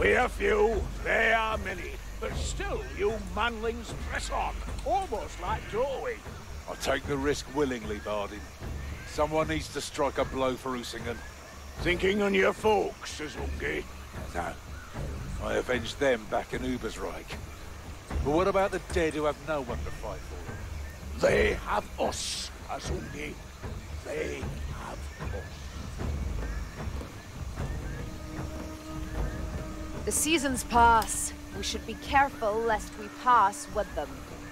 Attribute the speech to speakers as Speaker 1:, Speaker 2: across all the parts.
Speaker 1: We are few, they are many, but still you manlings press on, almost like doorway.
Speaker 2: I take the risk willingly, Bardin. Someone needs to strike a blow for Usingen.
Speaker 1: Thinking on your folks, says Ungi.
Speaker 2: No. I avenged them back in Ubersreich. But what about the dead who have no one to fight for?
Speaker 1: They have us, Azungi. They have us.
Speaker 3: The seasons pass. We should be careful lest we pass with them.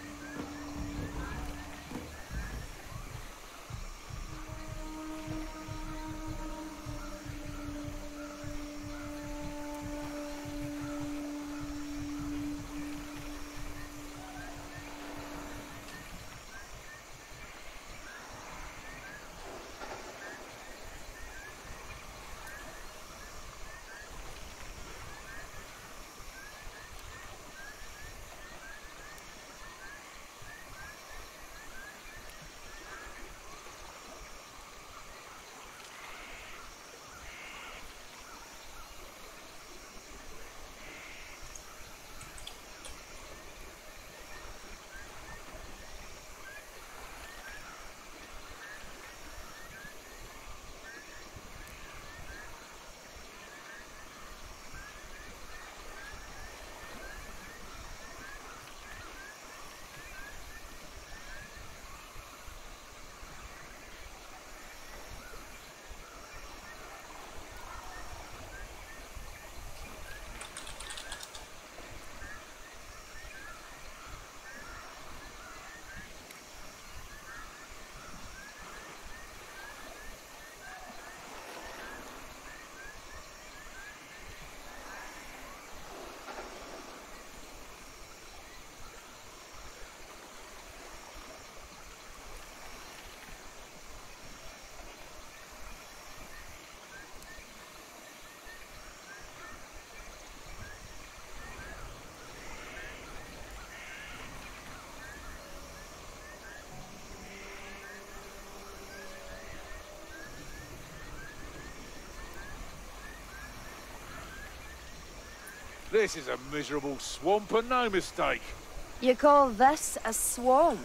Speaker 2: This is a miserable swamp and no mistake.
Speaker 3: You call this a swamp?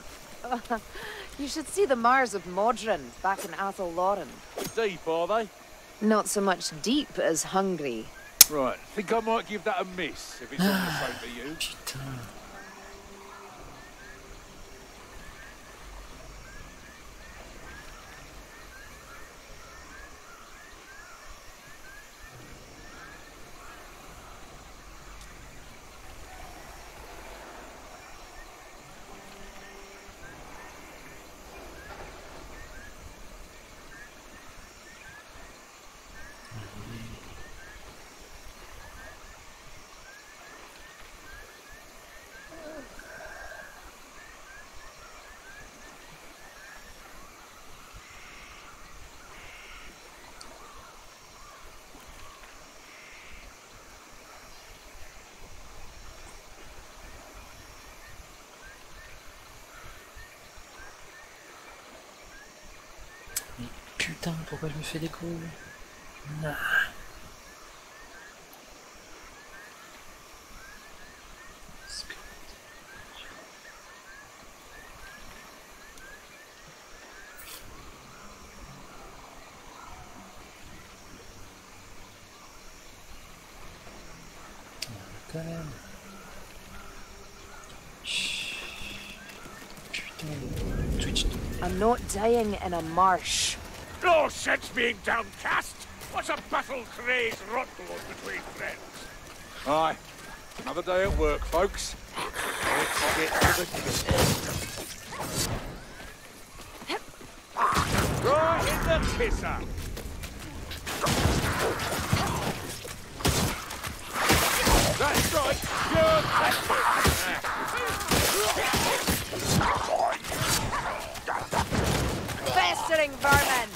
Speaker 3: You should see the Mars of Modron back in Athel Lauren.
Speaker 2: Deep, are they?
Speaker 3: Not so much deep as hungry.
Speaker 2: Right, think I might give that a miss, if it's all the same to you.
Speaker 4: Putain, pourquoi je me fais des coups? Nah. Quand même. Putain, Twitch.
Speaker 3: I'm not dying in a marsh.
Speaker 1: No sense being downcast. What's a battle-crazed rot-blood between friends?
Speaker 2: Aye. Another day at work, folks. Let's get to the kiss.
Speaker 1: Right in the kisser. That's right. You're
Speaker 3: Festering vermin!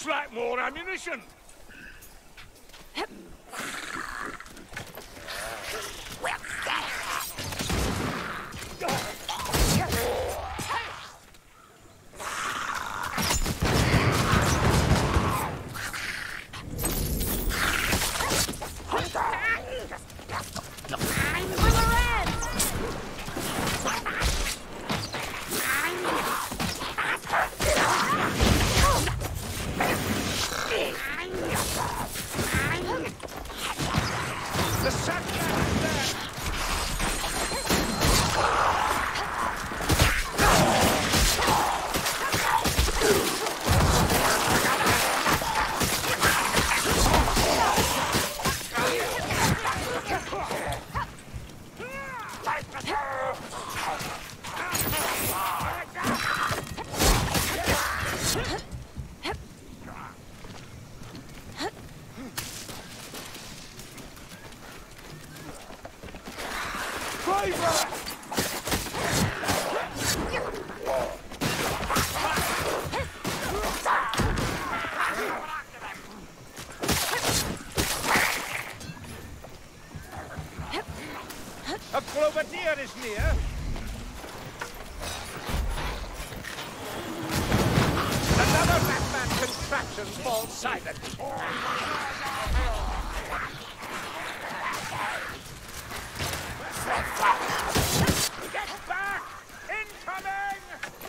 Speaker 1: like more ammunition. The sack is there. A Clovadier is near. Another Batman contraption falls silent. Get back! Incoming!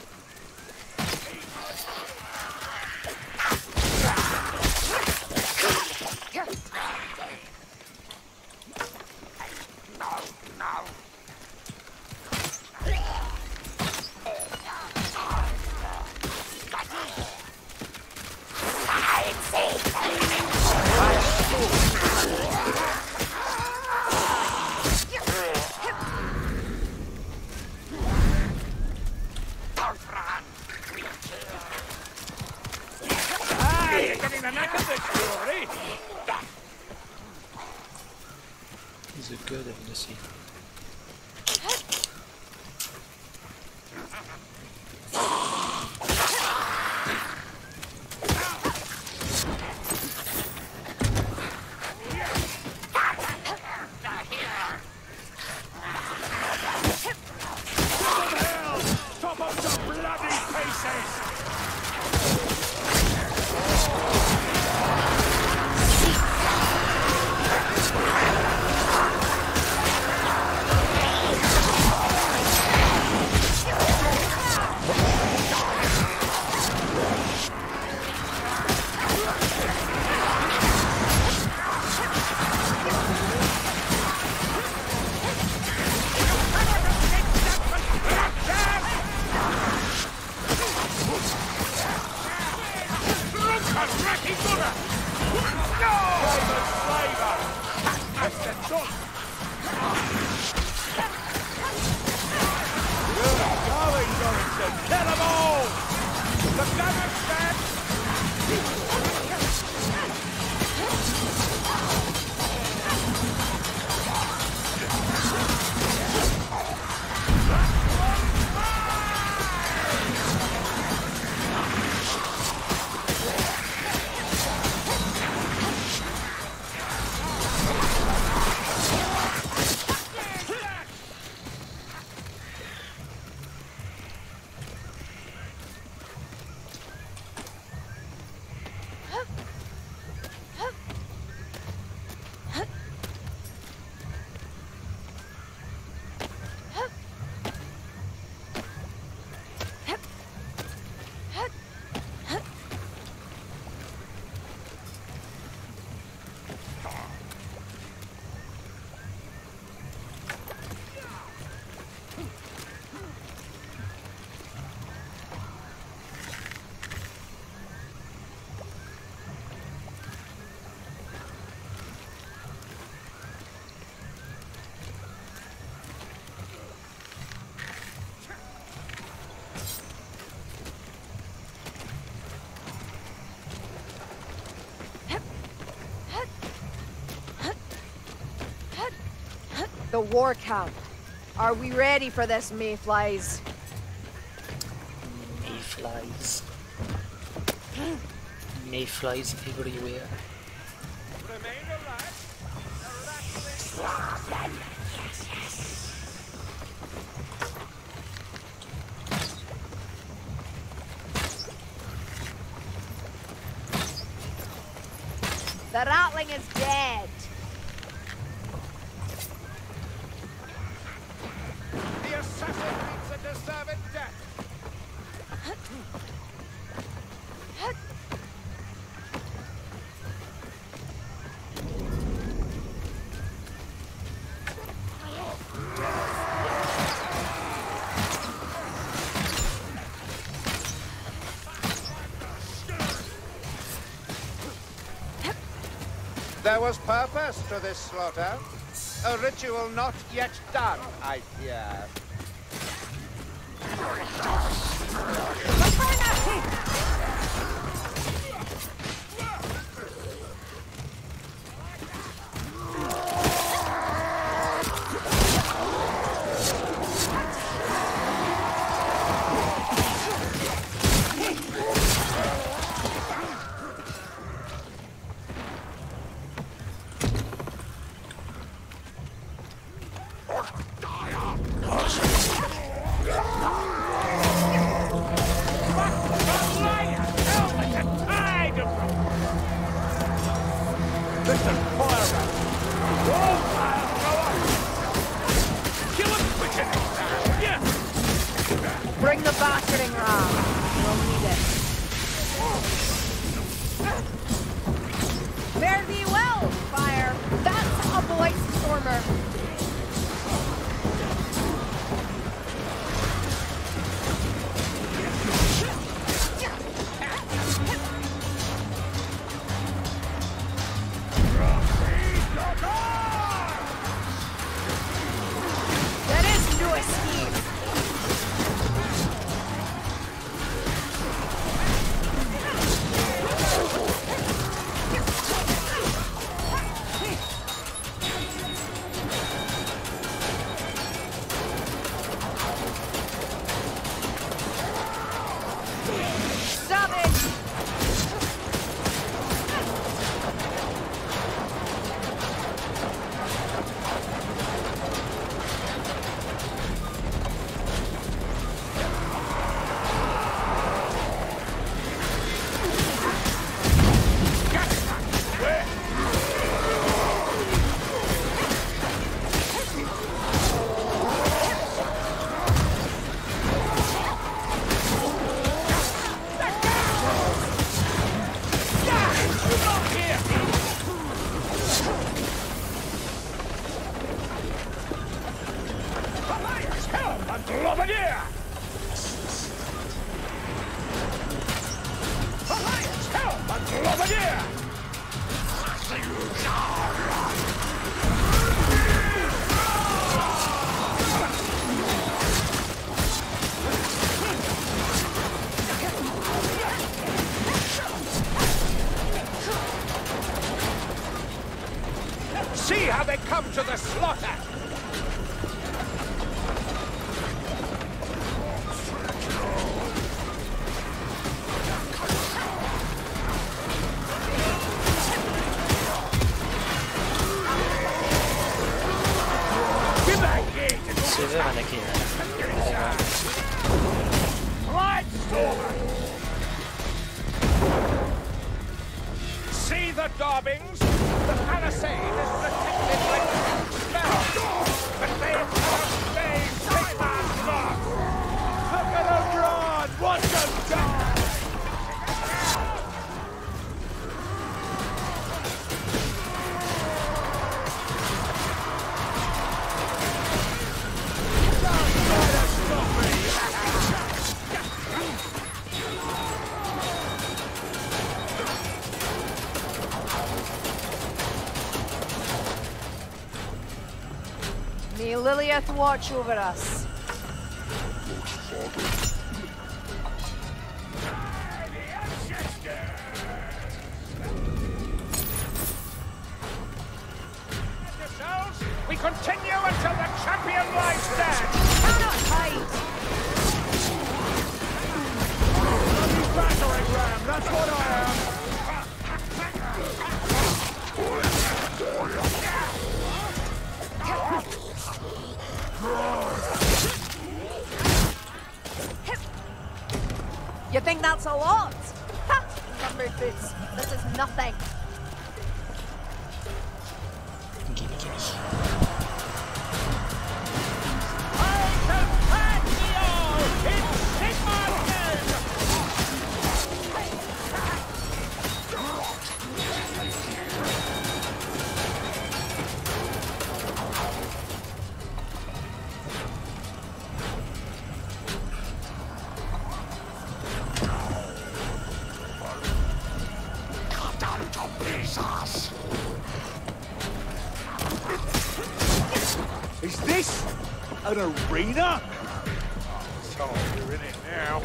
Speaker 1: You're getting the knack of this story.
Speaker 4: He's a good embassy.
Speaker 1: Top of the bloody faces!
Speaker 3: The war camp. Are we ready for this, mayflies?
Speaker 4: Mayflies. mayflies everywhere.
Speaker 1: Remain alive.
Speaker 3: The Ratling is dead.
Speaker 1: The assassin meets a deserved death. There was purpose to this slaughter. A ritual not yet done, I fear.
Speaker 3: Bring the battering ram. We'll need it. Fare thee well, fire. That's a blight stormer. There is no escape.
Speaker 1: See how they come to the slaughter! Give back here!
Speaker 4: Silver Anakin.
Speaker 1: Blight Stormer! See the daubings? The palisade is protected by the spell, but they cannot save Sigmar's mark. Look at them drawn! Watch them die! Don't try to stop me!
Speaker 3: May Lilith watch over us.
Speaker 1: We continue until the champion lies dead!
Speaker 3: Cannot hide!
Speaker 1: Battering ram, that's what I am!
Speaker 3: You think that's a lot? Ha! Number boots. This is nothing.
Speaker 4: Gimme, gimme.
Speaker 1: I shall pack thee all in Sigmar's name!
Speaker 2: Is this an arena? So you're in it now.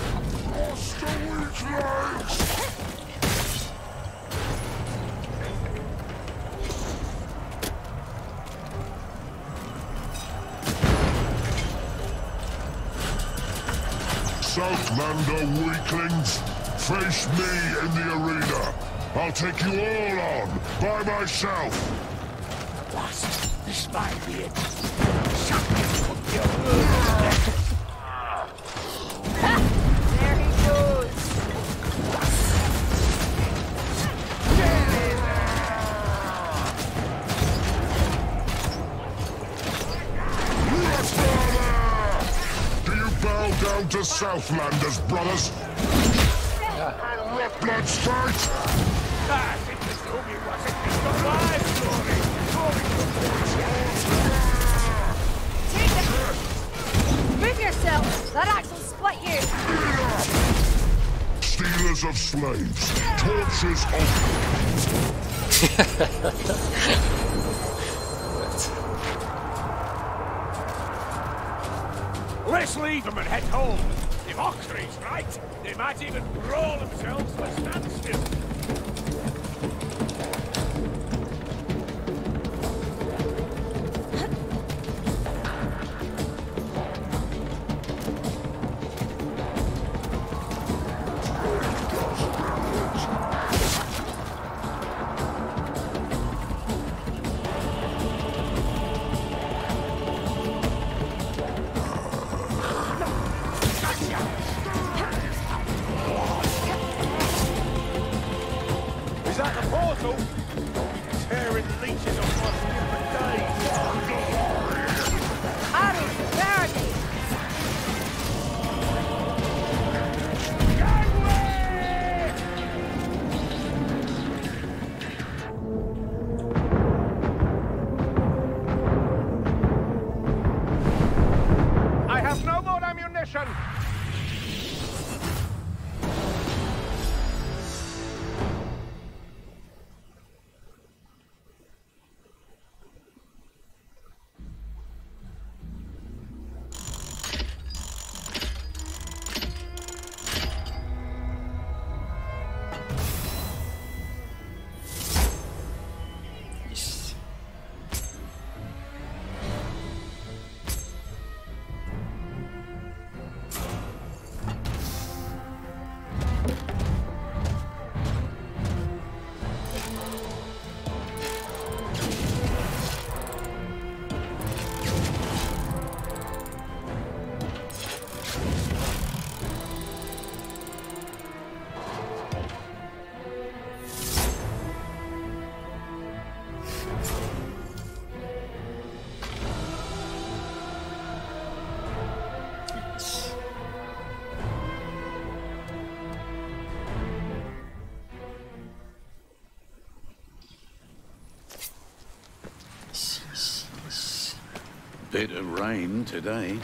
Speaker 5: Southlander weaklings, face me in the arena. I'll take you all on by myself.
Speaker 1: This might be it.
Speaker 3: There he goes.
Speaker 5: Do you bow down to Southlanders, brothers? And let blood fight?
Speaker 1: I think this movie wasn't just a live story.
Speaker 3: Take it. Move yourself. That axe will split you.
Speaker 5: Stealers of slaves, tortures
Speaker 1: Let's leave them and head home. If Oxley's right, they might even brawl themselves to a standstill.
Speaker 2: Is that the portal? Tearing leeches off my stupid days.
Speaker 3: Arrows, barricade.
Speaker 1: I have no more ammunition.
Speaker 4: Yes.
Speaker 6: Bit of rain today.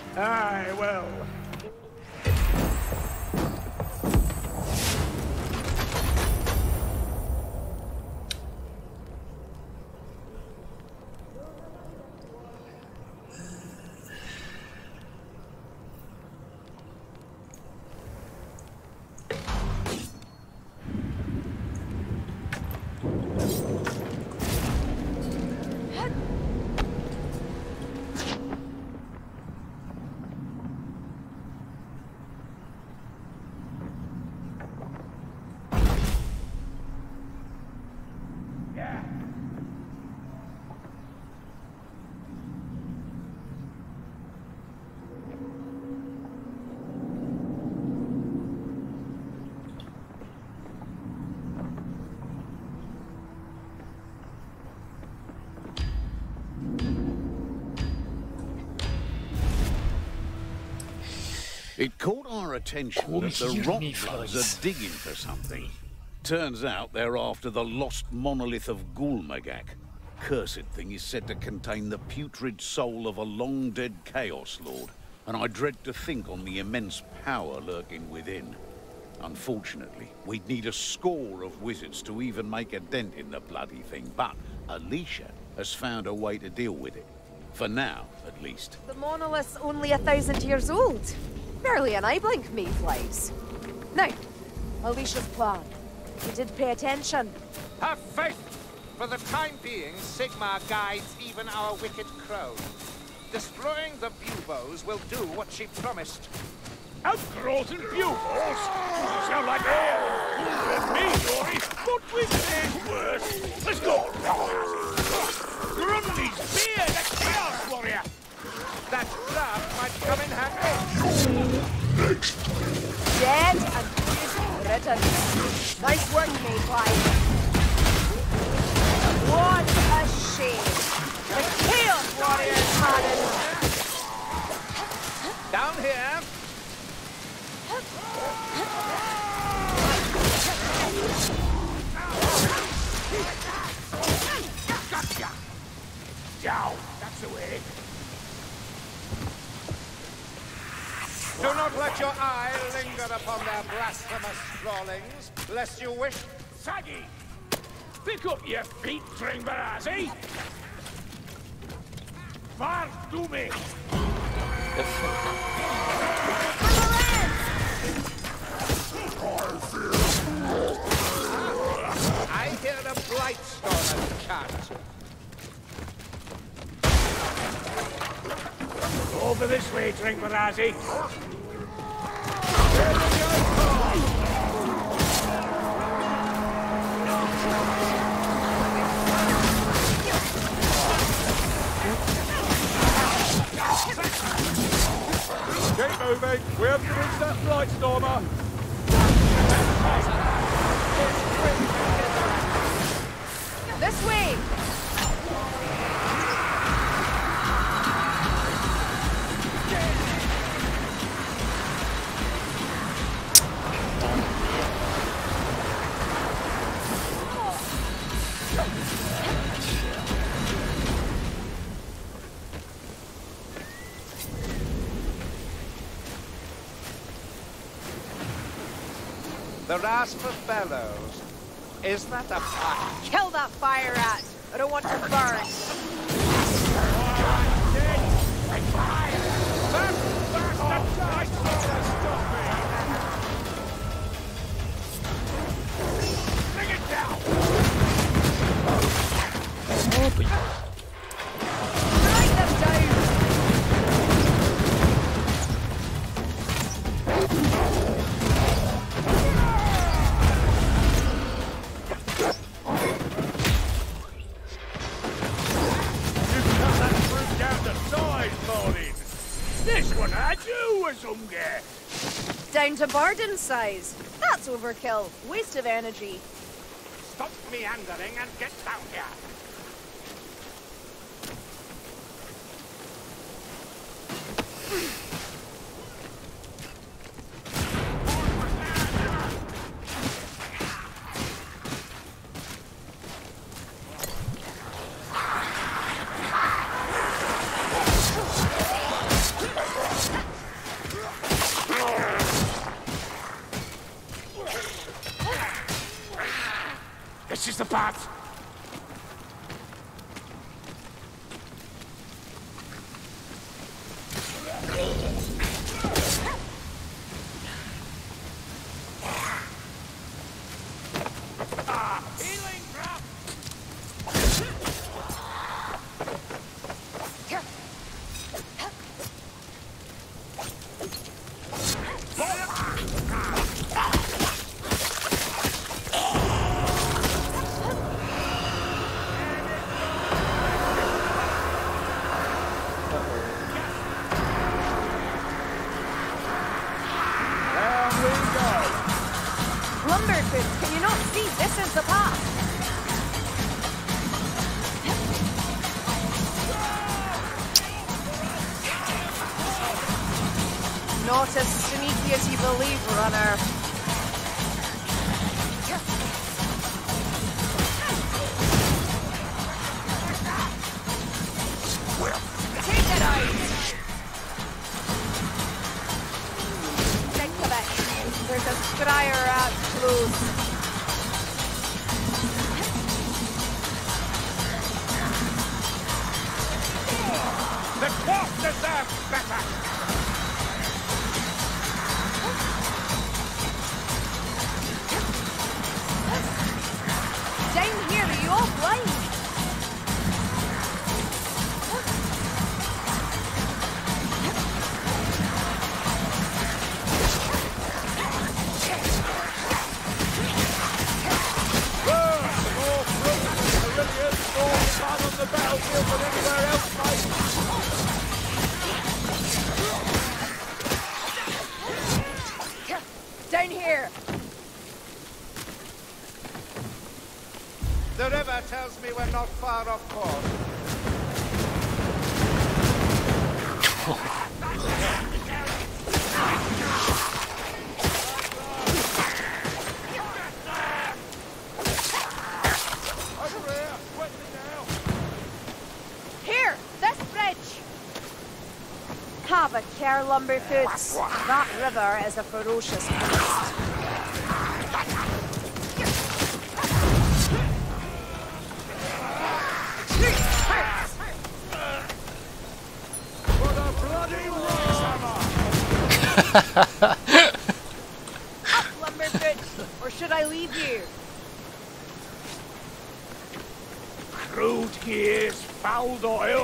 Speaker 1: Aye, well.
Speaker 6: It caught our attention that the Rockbloods are digging for something. Turns out they're after the lost monolith of Gulmagak. Cursed thing is said to contain the putrid soul of a long-dead Chaos Lord, and I dread to think on the immense power lurking within. Unfortunately, we'd need a score of wizards to even make a dent in the bloody thing, but Alicia has found a way to deal with it. For now, at least.
Speaker 3: The monolith's only 1,000 years old. Barely enabling Mayflies. Now, Alicia's plan. We did pay attention.
Speaker 1: Have faith! For the time being, Sigmar guides even our wicked crow. Destroying the buboes will do what she promised.
Speaker 7: Outgrowth and bugles? Sound like me, Rory, but with this worse. Let's go. Grundy's beard, the Chaos Warrior.
Speaker 1: That craft might come in handy.
Speaker 5: Next.
Speaker 3: Dead and written. Nice work, Mayfly. What a shame. The Chaos Warriors had it.
Speaker 1: Down here.
Speaker 7: Gotcha. Down. That's the way.
Speaker 1: Do not let your eye linger upon their blasphemous scrawlings, lest you wish...
Speaker 7: Saggy! Pick up your feet, Tringbarazzi! Far to me!
Speaker 1: I hear a Blightstormer chant.
Speaker 7: Over this way, Tringbarazzi!
Speaker 1: Keep moving. We have to reach that Blightstormer.
Speaker 3: This way!
Speaker 1: The rasp of bellows. Is that a pack?
Speaker 3: Kill that fire rat! I don't want to burn.
Speaker 1: That bastard Blightstormer stop me! Bring it down!
Speaker 3: Strike them down!
Speaker 7: This one had you or some guy.
Speaker 3: Down to Barden size. That's overkill. Waste of energy.
Speaker 1: Stop meandering and get down here!
Speaker 7: the path! Healing drop!
Speaker 3: Lumberfoot, can you not see this is the path? Not as sneaky as you believe, runner. Take it out! Think of it. There's a scryer out close.
Speaker 7: The dwarf deserves better!
Speaker 3: Down here, are you all blind?
Speaker 7: On the battlefield than anywhere else, mate.
Speaker 3: Down here.
Speaker 1: The river tells me we're not far off course.
Speaker 7: Over here, wet me now.
Speaker 3: Here, this bridge. Have a care, Lumberfoots. That river is a ferocious beast.
Speaker 7: For the bloody Rockhammer!
Speaker 3: Up, Lumberfoots, or should I leave you?
Speaker 7: Crude gears, fouled oil.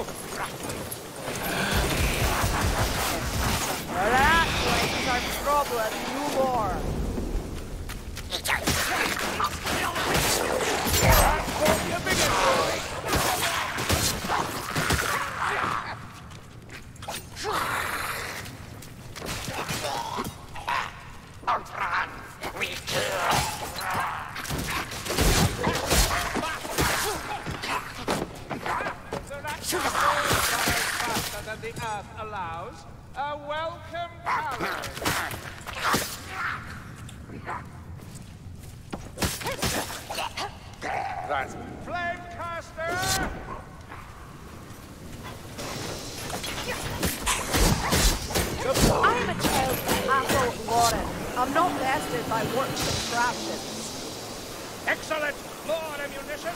Speaker 3: That was our problem, no more.
Speaker 1: Faster than the earth allows. A welcome challenge. That's Flamecaster!
Speaker 3: I'm a child of Athol Lauren. I'm not vested by works and craftions.
Speaker 7: Excellent! More ammunition!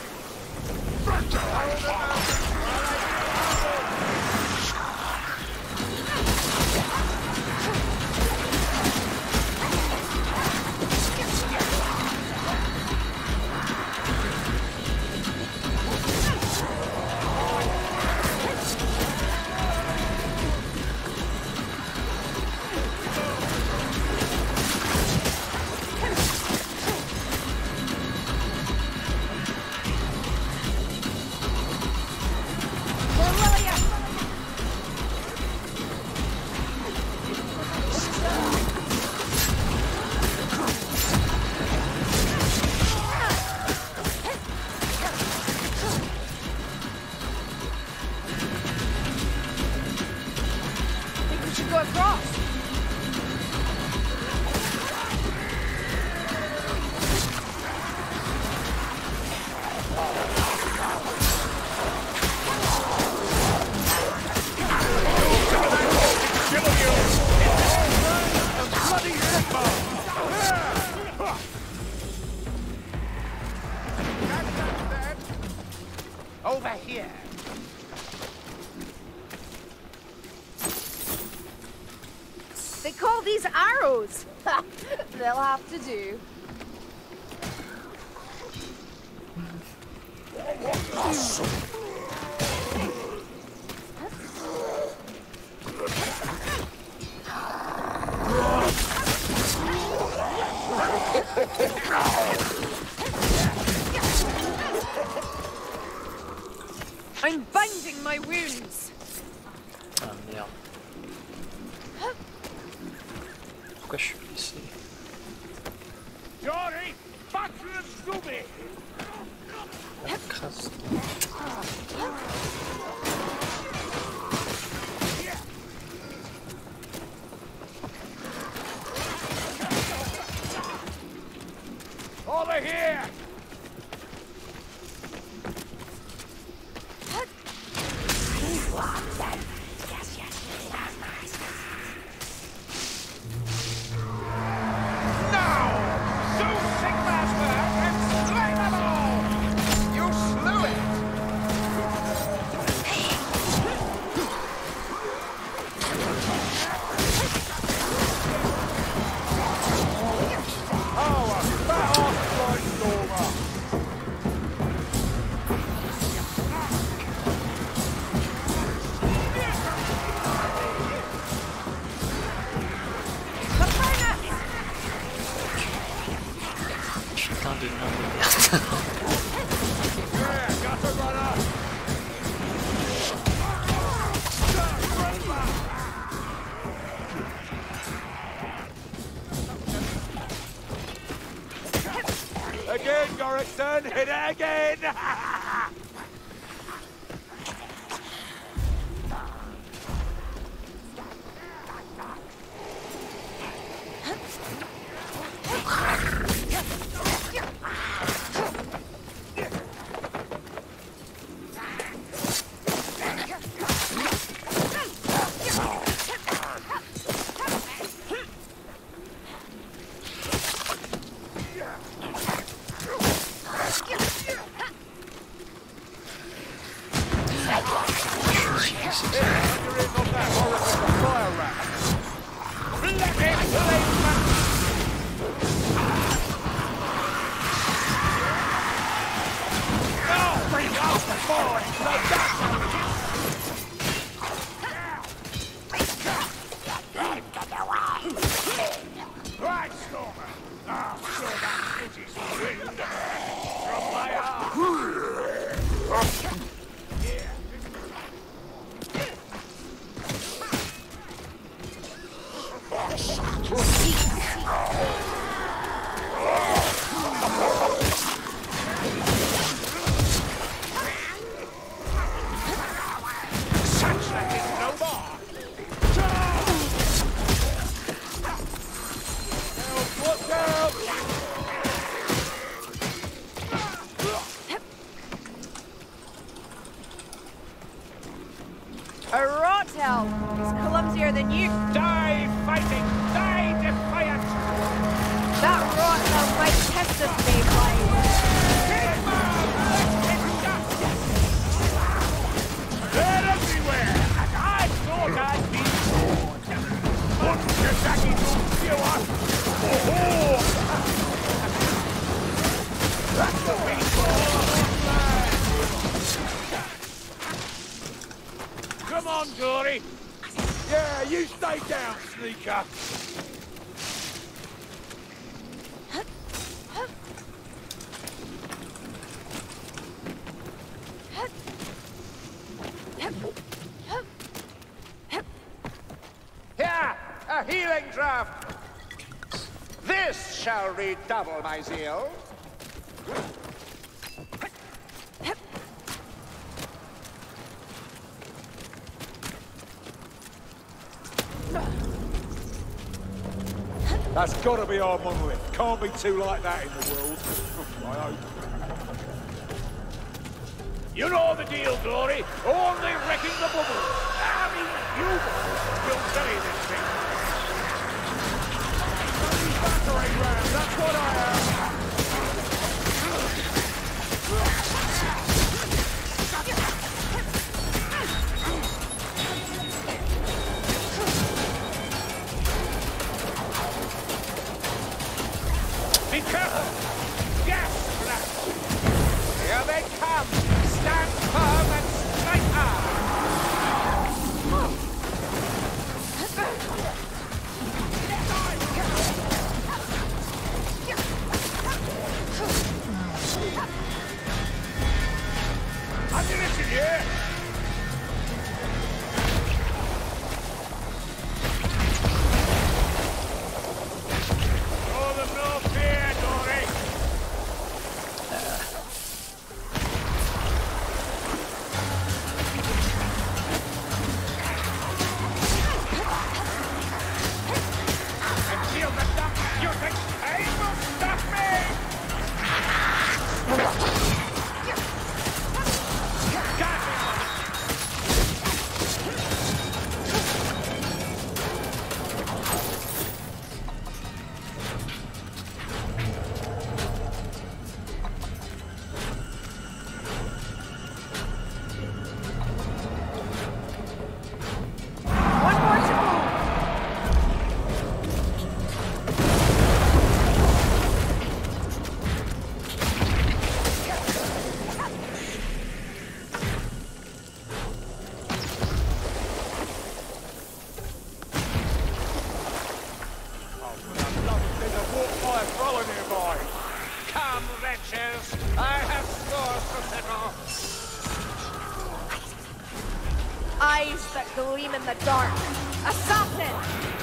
Speaker 3: They call these arrows. They'll have to do. I'm binding my wounds.
Speaker 4: Ah merde. Pourquoi je suis blessé?
Speaker 7: Jory, back to the Scooby!
Speaker 4: Ah, crasse.
Speaker 7: Over here!
Speaker 4: Putain de nain de merde.
Speaker 1: Again, Gorrickson! Hit it again! Right, Stormer! Ah, sure that British wind from my arm! Such that is no more! Watch out!
Speaker 3: A rot hell! He's clumsier than you.
Speaker 7: Die fighting! Die defiant!
Speaker 3: That rot hell might test us, Mayfly.
Speaker 7: They're everywhere! And I thought I'd be warned! Wouldn't you, Jackie, you are? Oh! That's the big Come on, Gory!
Speaker 1: Yeah, you stay down, sneaker!
Speaker 7: Here, a healing draft! This shall redouble my zeal.
Speaker 1: That's gotta be our monolith. Can't be two like that in the world. I hope.
Speaker 7: You know the deal, Glory. Only wrecking the bubble. I mean, you will carry this thing.
Speaker 1: Battering ram, that's what I am. ashes! I have scores to settle!
Speaker 3: Eyes that gleam in the dark. Assassin!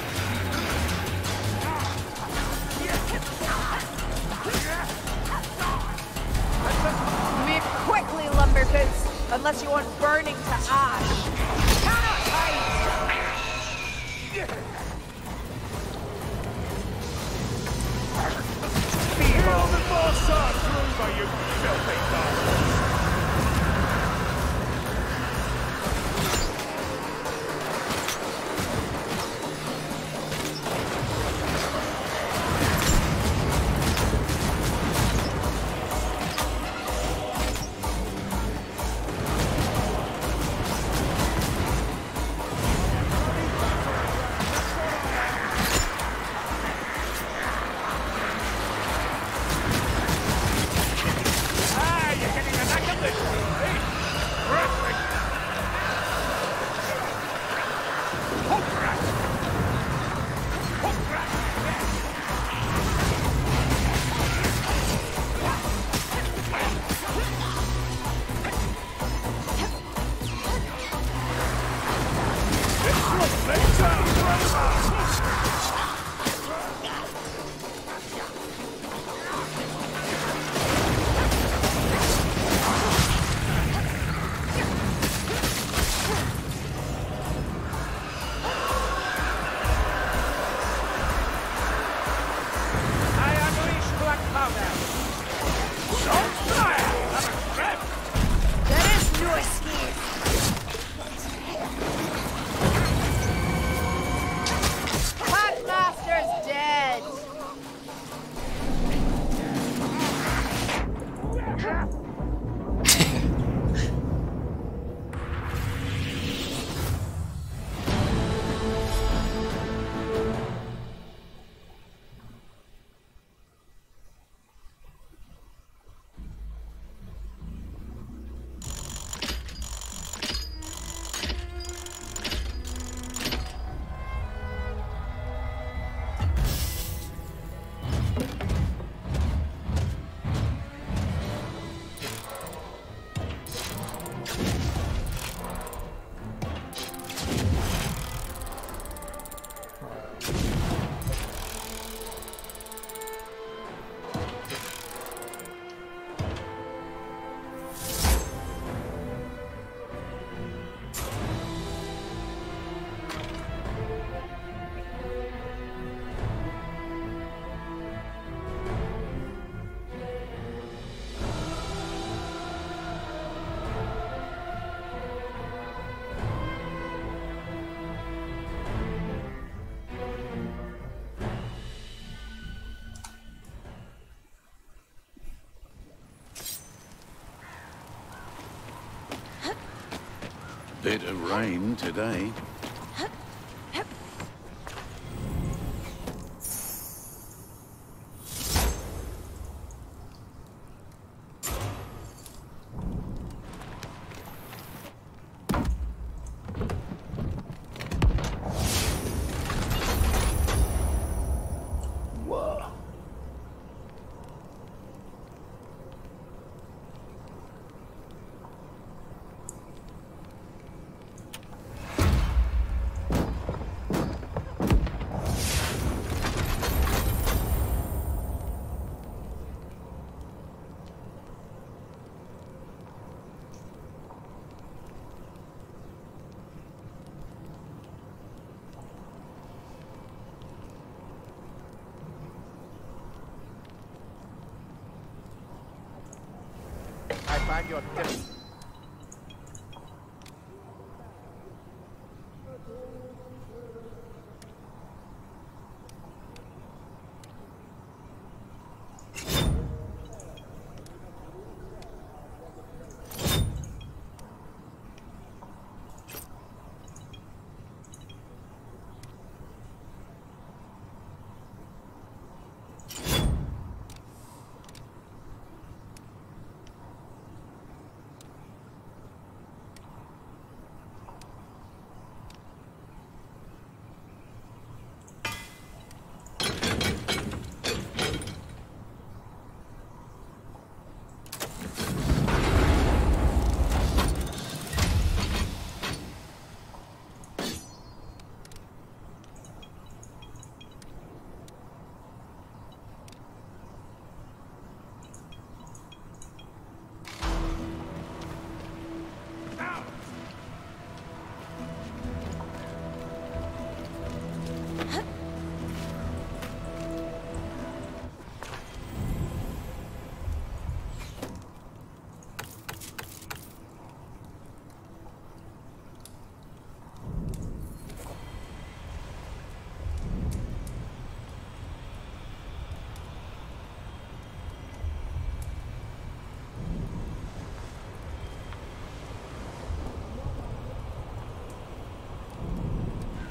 Speaker 3: Move quickly, Lumberboots, unless you want burning to ash. Cannot hide!
Speaker 7: Feel the boss through by you filthy bastards!
Speaker 6: Bit of rain today.
Speaker 1: I find your tip.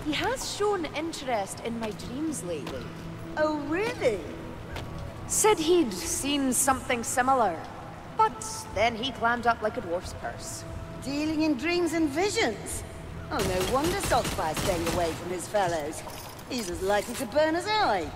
Speaker 3: He has shown interest in my dreams lately.
Speaker 8: Oh, really?
Speaker 3: Said he'd seen something similar. But then he clammed up like a dwarf's purse.
Speaker 8: Dealing in dreams and visions? Oh, no wonder Sockfire's staying away from his fellows. He's as likely to burn as I.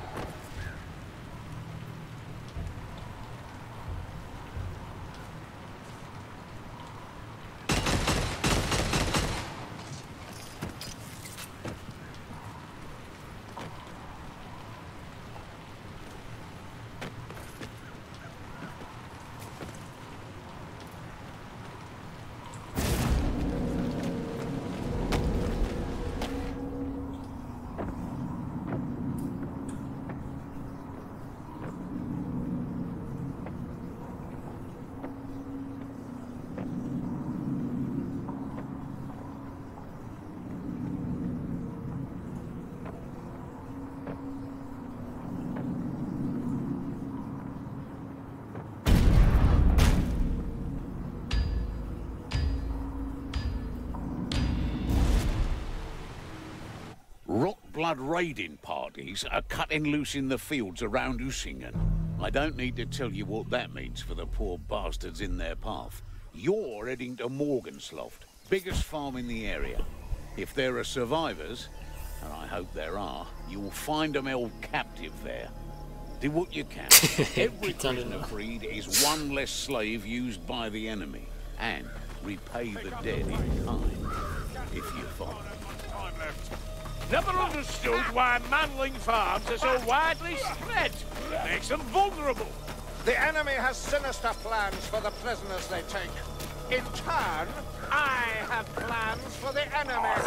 Speaker 6: Blood raiding parties are cutting loose in the fields around Usingen. I don't need to tell you what that means for the poor bastards in their path. You're heading to Morgensloft, biggest farm in the area. If there are survivors, and I hope there are, you'll find them held captive there. Do what you can. Every prisoner freed is one less slave used by the enemy. And repay the dead in kind, if you find them.
Speaker 7: Never understood why Manling farms are so widely spread. It makes them vulnerable.
Speaker 1: The enemy has sinister plans for the prisoners they take. In turn, I have plans for the enemy.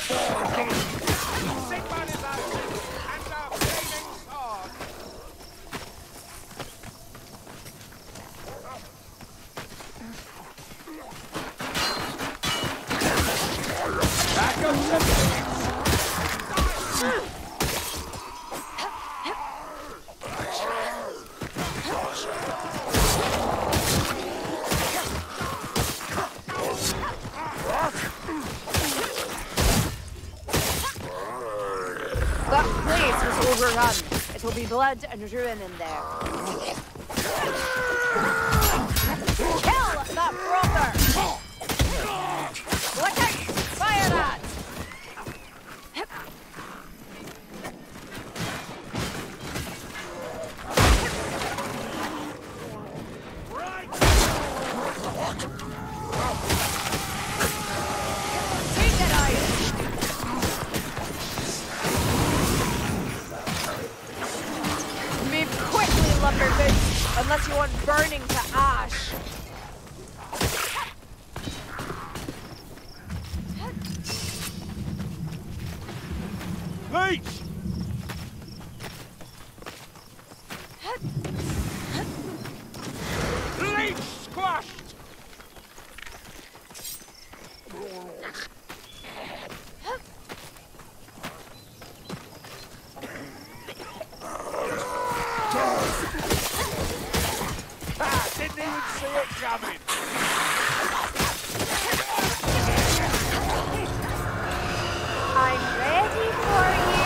Speaker 1: Sigmar is ours, and our flaming sword. Back up to
Speaker 3: That place was overrun. It will be blood and ruin in there. Kill that brother! Look out! Fire that! Unless you want burning to ash.
Speaker 7: Leech! Leech squashed! Didn't even see it coming.
Speaker 3: I'm ready for you.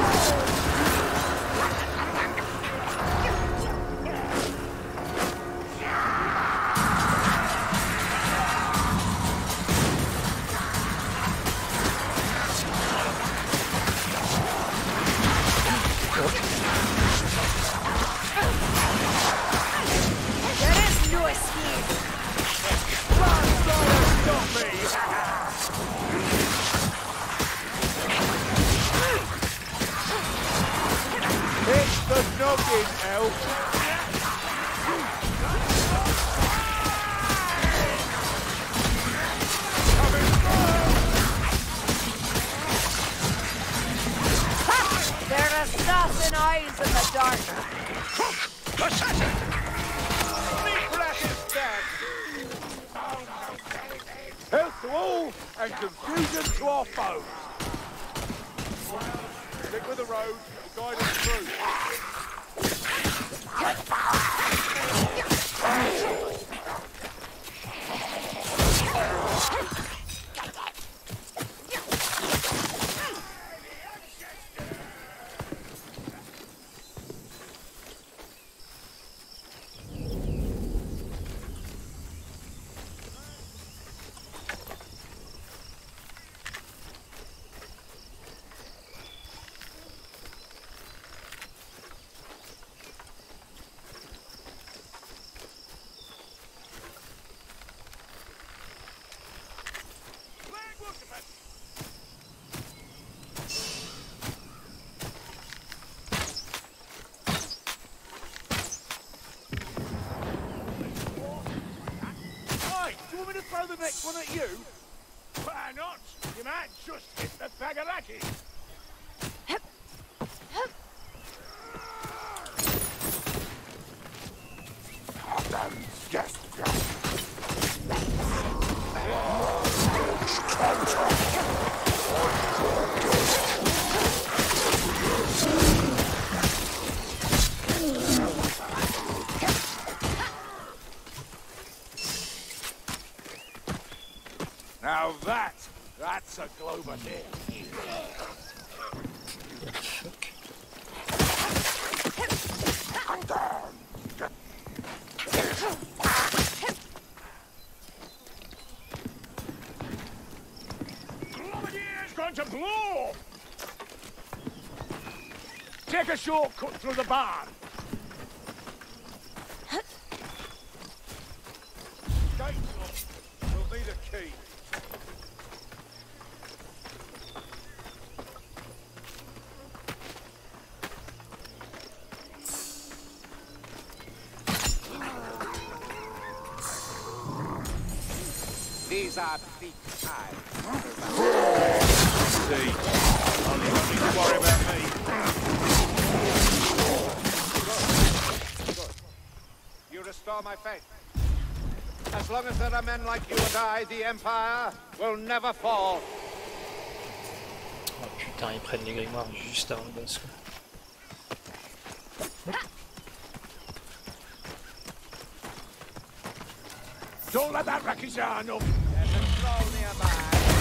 Speaker 3: Eyes in the dark.
Speaker 7: Assassin! Nibrak is dead!
Speaker 1: Health to all, and confusion to our foes. Stick with the road, guide us through. Throw the next one at you?
Speaker 7: Why not? You might just hit the Bagaraki.
Speaker 1: Now that's a Glober deal.
Speaker 7: Globadier's going to blow! Take a shortcut through the barn.
Speaker 1: Gates locked. We'll need a key.
Speaker 2: These are big eyes.
Speaker 1: See, only don't need to worry about me. Good. You restore my faith. As long as there are men like you and I, the Empire will never fall.
Speaker 4: Oh putain, ils prennent les grimoires juste avant le boss.
Speaker 7: Don't let that Rakizan up.
Speaker 1: There's a troll nearby.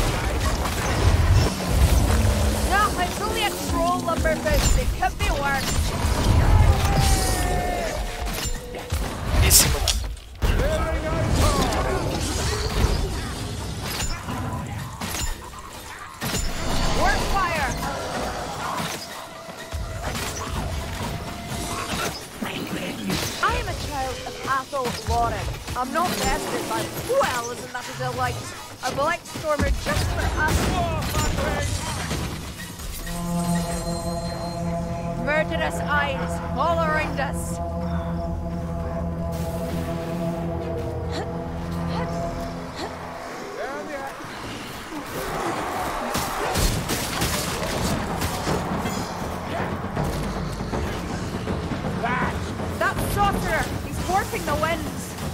Speaker 3: No, it's only a troll, Lumberfish. It could be worse.
Speaker 4: Et c'est moi qui...
Speaker 3: Work fire! I am a child of Athel Lauren. I'm not desperate, but well, isn't that a delight? A black stormer just for us. Murderous eyes all around us. That sorcerer! He's warping the winds!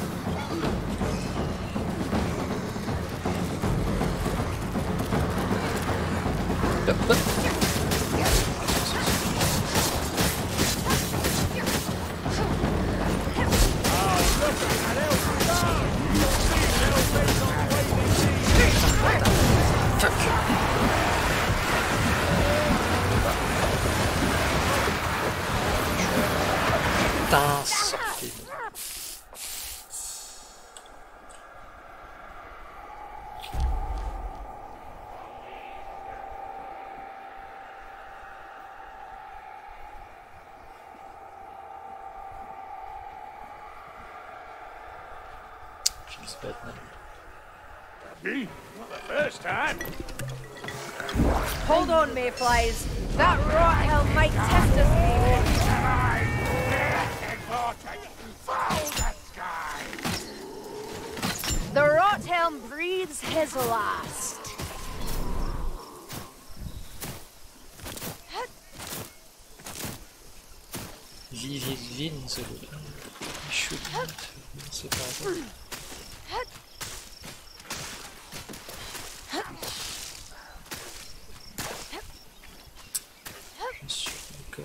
Speaker 4: Putain, sortez. She's bad now.
Speaker 7: Me? Not the first time.
Speaker 3: Hold on, Mayflies. That rot hell might test us, maybe. The Rothelm breathes his last.
Speaker 4: Vin, c'est le... Il shoot, c'est pas grave. Je suis d'accord.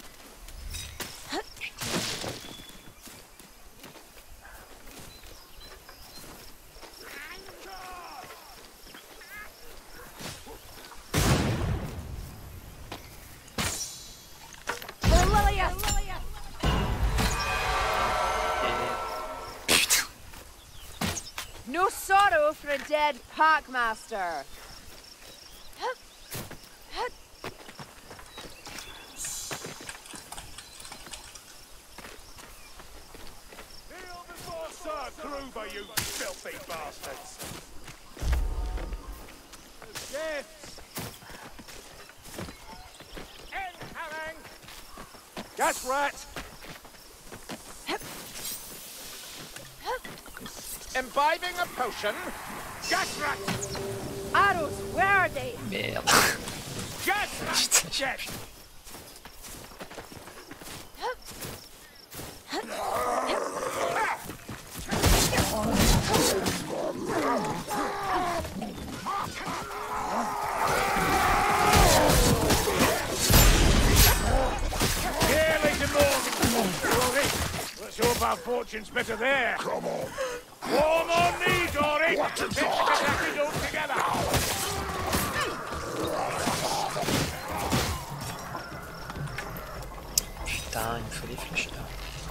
Speaker 3: No sorrow for a dead Packmaster.
Speaker 7: Kneel before Sir Gruber, you filthy bastards.
Speaker 1: Gifts!
Speaker 7: Incoming!
Speaker 1: Gas rat! Imbibing a potion. Gas rat!
Speaker 3: Arrows, where are they?
Speaker 4: Merde.
Speaker 1: Gas rat! Dead!
Speaker 7: Here, Lady Morgan. Dory, let's hope our fortune's better there.
Speaker 5: Come on.
Speaker 7: Warm on me, Dory.
Speaker 5: What is
Speaker 7: Let's
Speaker 5: that?
Speaker 7: get it all together.
Speaker 4: Putain, il me faut des flèches là.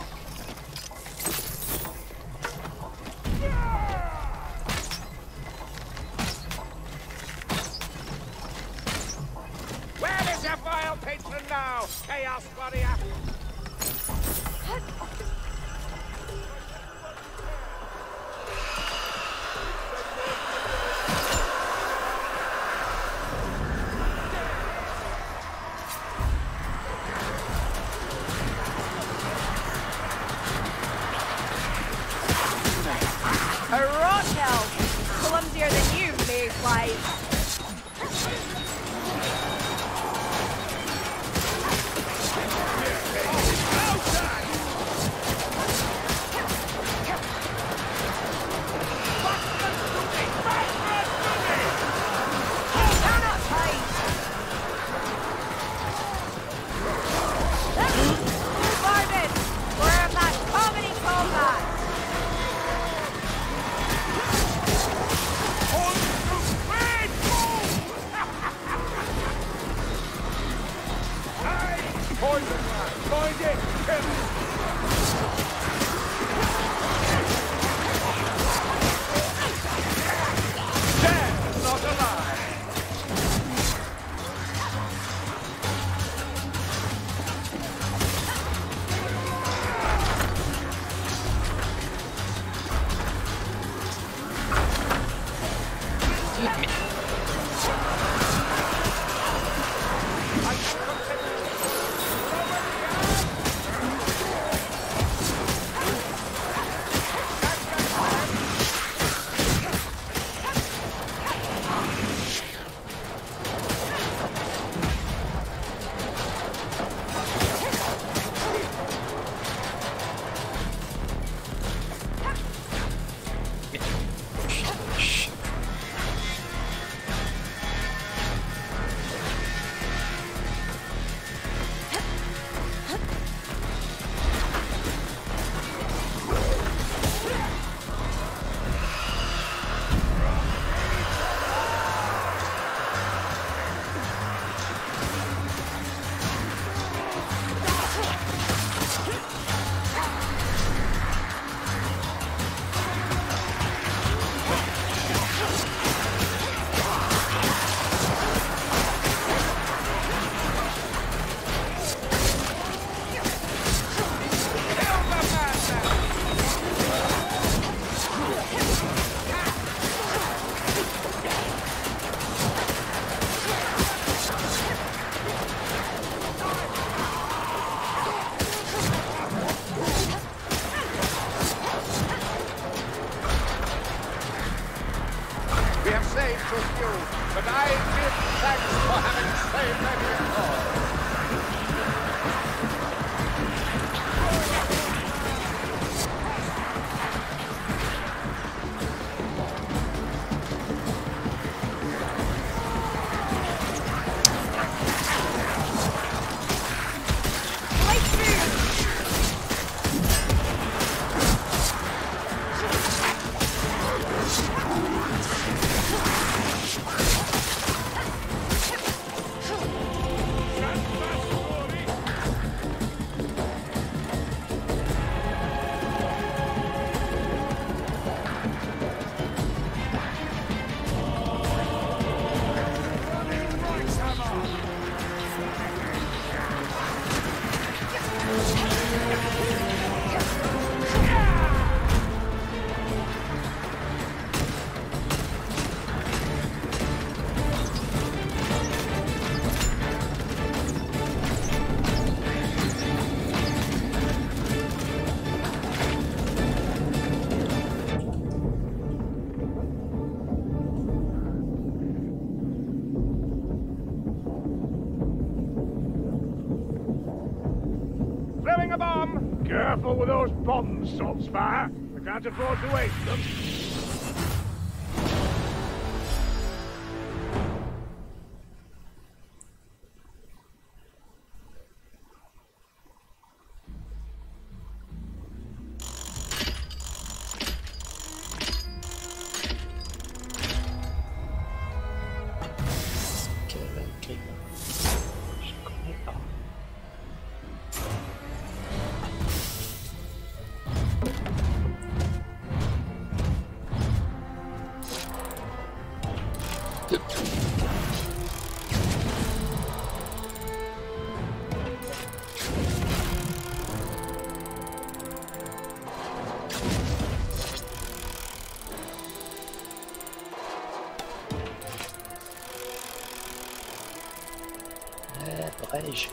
Speaker 1: Where is your vile patron now, Chaos Warrior?
Speaker 3: A rot hell! Clumsier than you, Mayflies! Barnett! We're about comedy combat!
Speaker 1: Poison rat! Find it! Kill it! Dead, not alive!
Speaker 7: throwing a bomb! Careful with those bombs, Saltspire. I can't afford to waste them.
Speaker 4: Brège.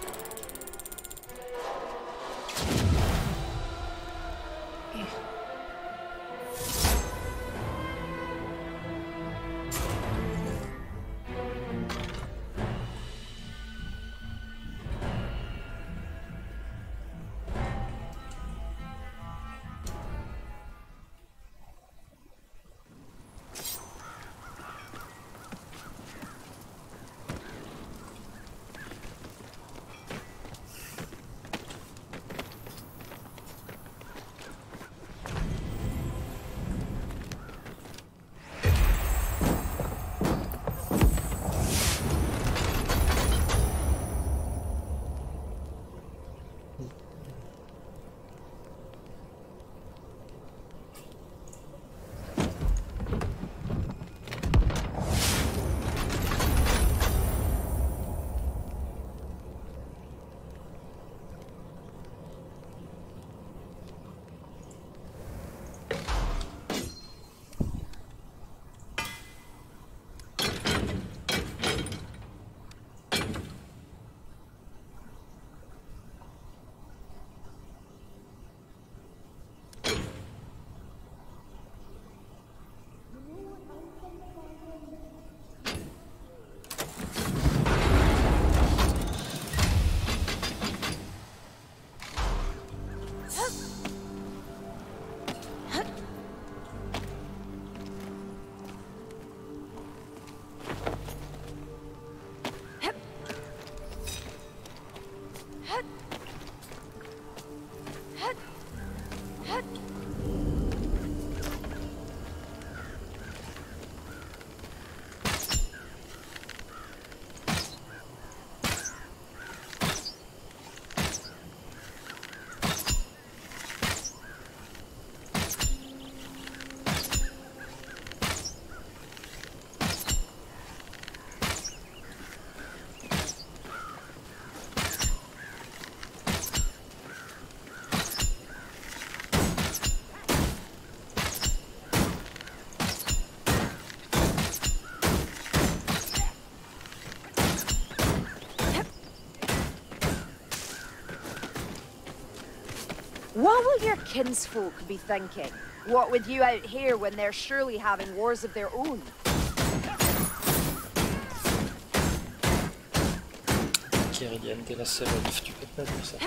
Speaker 3: What will your kinsfolk be thinking? What with you out here when they're surely having wars of their own?
Speaker 4: Kiridian, t'es la seule Olaf, tu peux pas dire ça.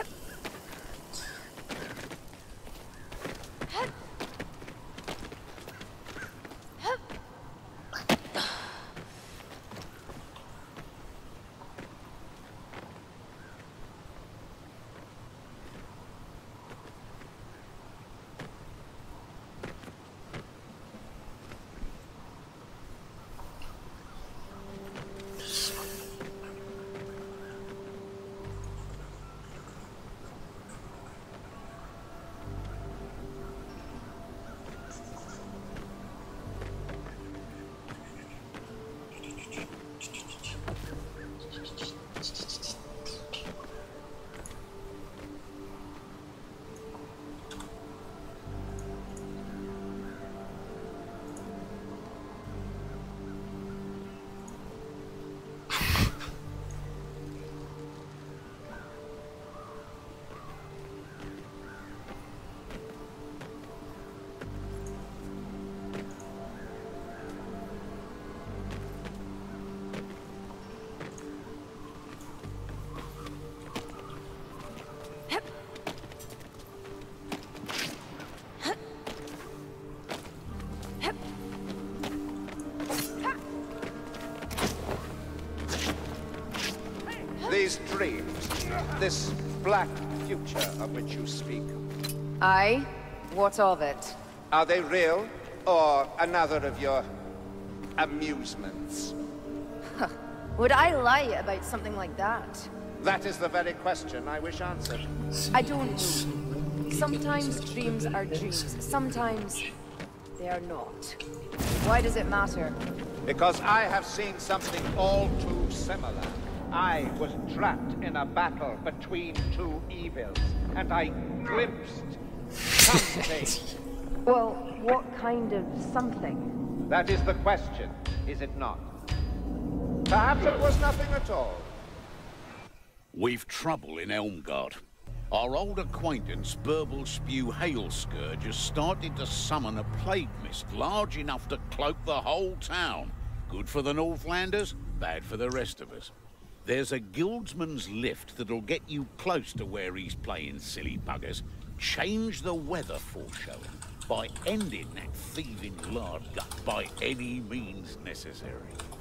Speaker 1: This black future of which you speak,
Speaker 3: Aye? What of it?
Speaker 1: are they real or another of your amusements?
Speaker 3: Would I lie about something like that?
Speaker 1: That is the very question I wish answered.
Speaker 3: I don't know. Sometimes dreams are dreams. Sometimes they are not. Why does it matter?
Speaker 1: Because I have seen something all too similar. I was trapped in a battle between two evils, and I glimpsed something.
Speaker 3: Well, what kind of something?
Speaker 1: That is the question, is it not? Perhaps it was nothing at all.
Speaker 6: We've trouble in Elmgard. Our old acquaintance, Burble Spew Hailscourge, has started to summon a plague mist large enough to cloak the whole town. Good for the Northlanders, bad for the rest of us. There's a guildsman's lift that'll get you close to where he's playing, silly buggers. Change the weather foreshowing by ending that thieving lard gut by any means necessary.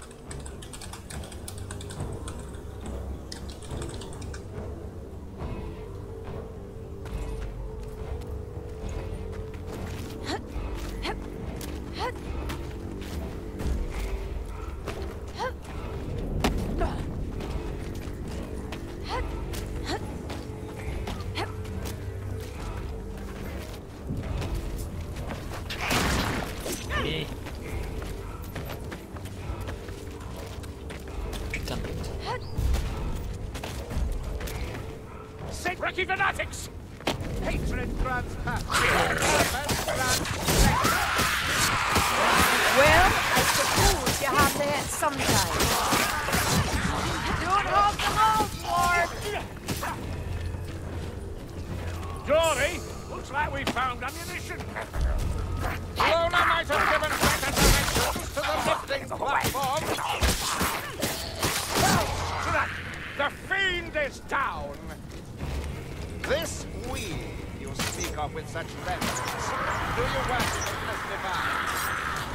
Speaker 7: Ricky fanatics! Hatred runs past.
Speaker 3: Well, I suppose you have to hit sometime. Don't hold the mouth, Lord!
Speaker 7: Dory, looks like we found ammunition. Lona might have given better directions to the lifting platform. The fiend is down. This we you speak of with such reverence. Do you worship as divine?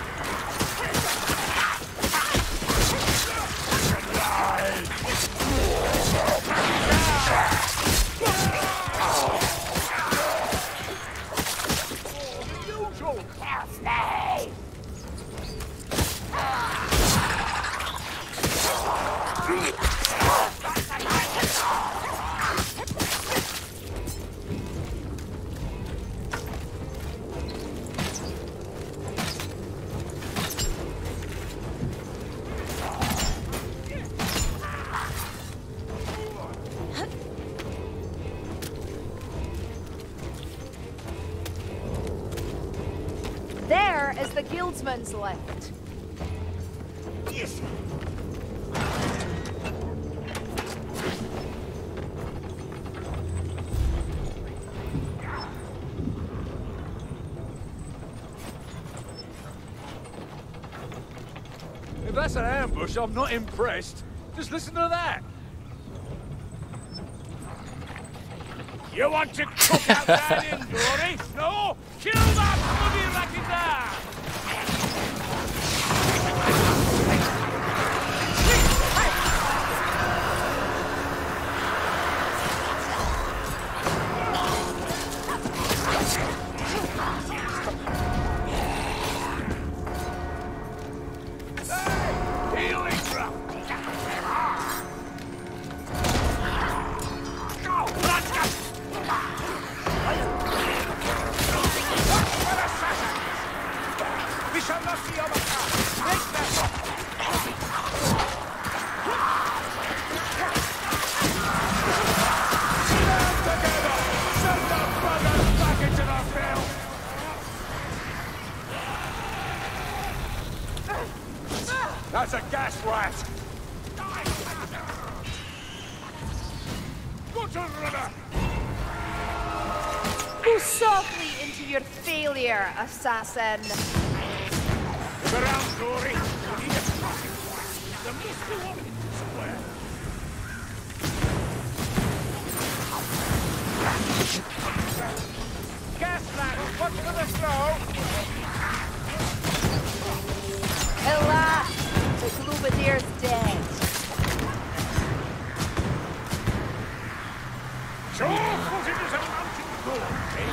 Speaker 7: Usual birthday.
Speaker 3: There is the guildsman's lift.
Speaker 7: Yes.
Speaker 2: If that's an ambush, I'm not impressed. Just listen to that.
Speaker 7: You want to cook out that in, Dory? No? Kill that bloody racket there! Hey! Healing drop! Go! Let's go! We shall not be overcome. Make them. Stand together. Send our brothers back into the field. That's a gas rat. Go to river.
Speaker 3: Go softly into your failure, assassin.
Speaker 7: Look around, Dory. We need a crossing point. There must be one somewhere. Gas rat, watch for the snow.
Speaker 3: Alas, the Glubadier's dead.
Speaker 1: Sure-footed as a mountain goat, eh?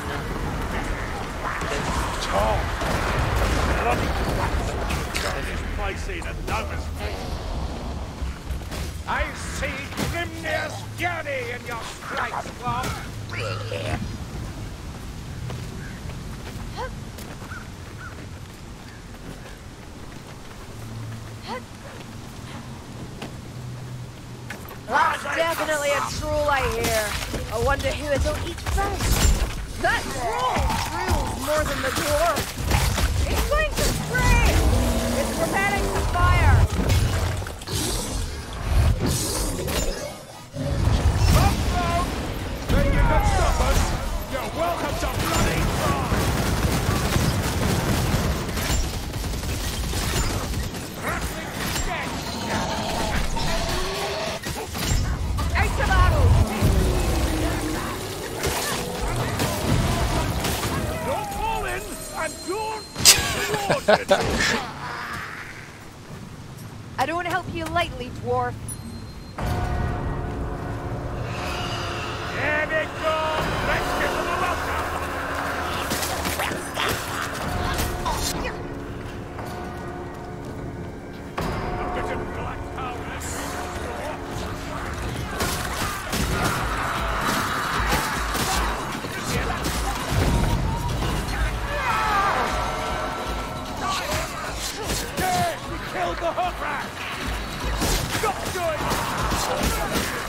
Speaker 4: Je
Speaker 1: Tom! Bloody got this place in a lover's face. I see Grimnir's fury in your stripes, Claw.
Speaker 3: That's definitely a troll I hear. I wonder who it'll eat first. That troll drools more than the dwarf. It's going to spray! It's preparing to fire!
Speaker 1: Stop, then you can stop us. You're welcome to bloody try.
Speaker 3: Out of arrows!
Speaker 1: Don't fall in and don't watch it.
Speaker 3: I don't help you lightly, dwarf.
Speaker 1: Here they go. Let's get to the welcome. A bit of black powder. Killed the hook rat! Stop doing it!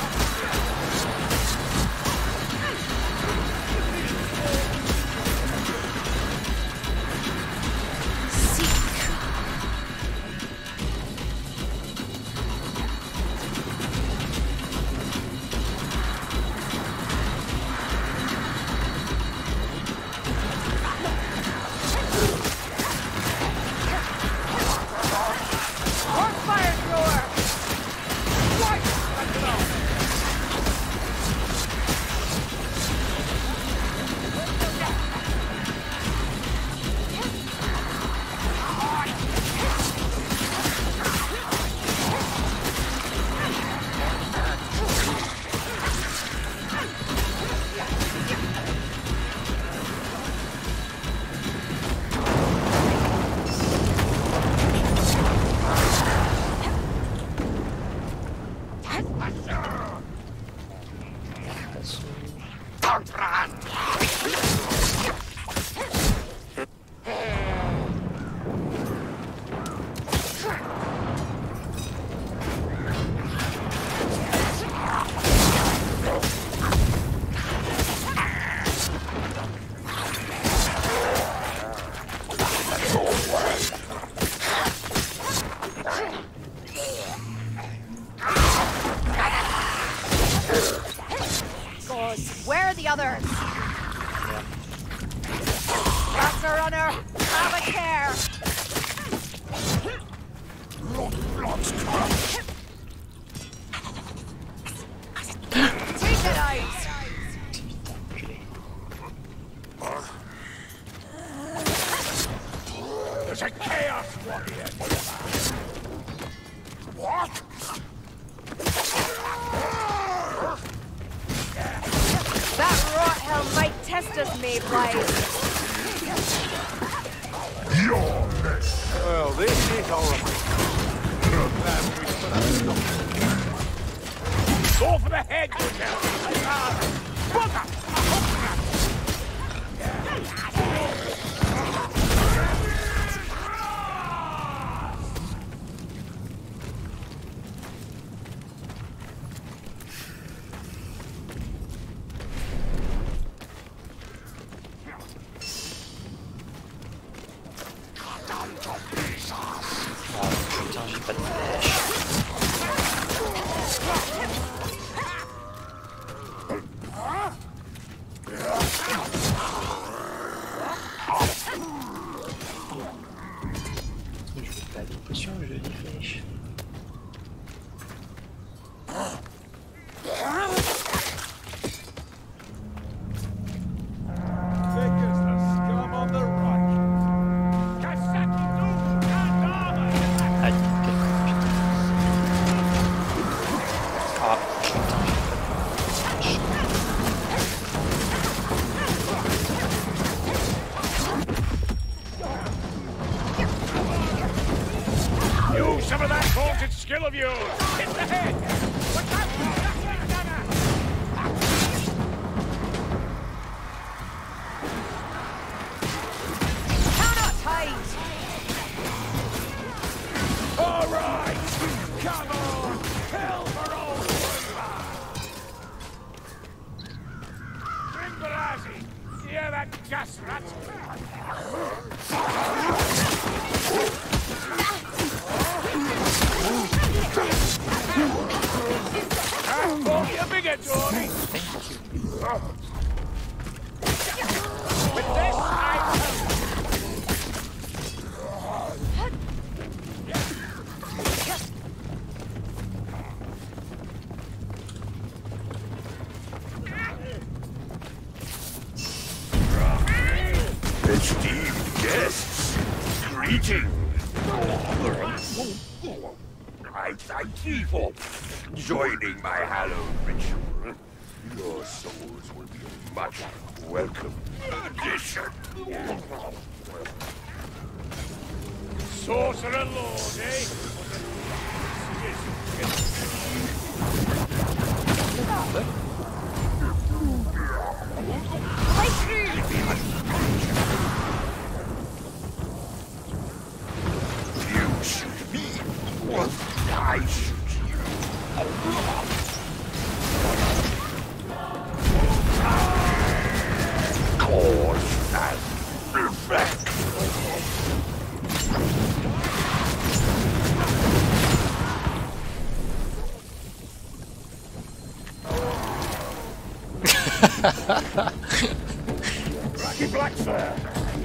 Speaker 3: Where are the others? That's a runner. Have a care. Take it out.
Speaker 1: There's a chaos warrior. What?
Speaker 3: That rot hell might test us, Mayflies.
Speaker 2: Well, this is horrible.
Speaker 1: Go for the head, you tell. Bugger!
Speaker 4: Putain, j'ai pas de flèche.
Speaker 1: of you! Hit the head! Watch out! Nothing, Gunner!
Speaker 3: Cannot hide!
Speaker 1: All right! Come on! Kill for old Wilbur! Bring Barazzi! Hear that gas rat? Oh, you bigger, Johnny! With this, I
Speaker 5: Esteemed guests, greetings. I thank ye for joining my hallowed ritual. Your souls will be a much welcome addition.
Speaker 1: Sorcerer Lord, eh?
Speaker 5: You shoot me, or I shoot you. Cause and effect.
Speaker 1: Rocky Blackfur!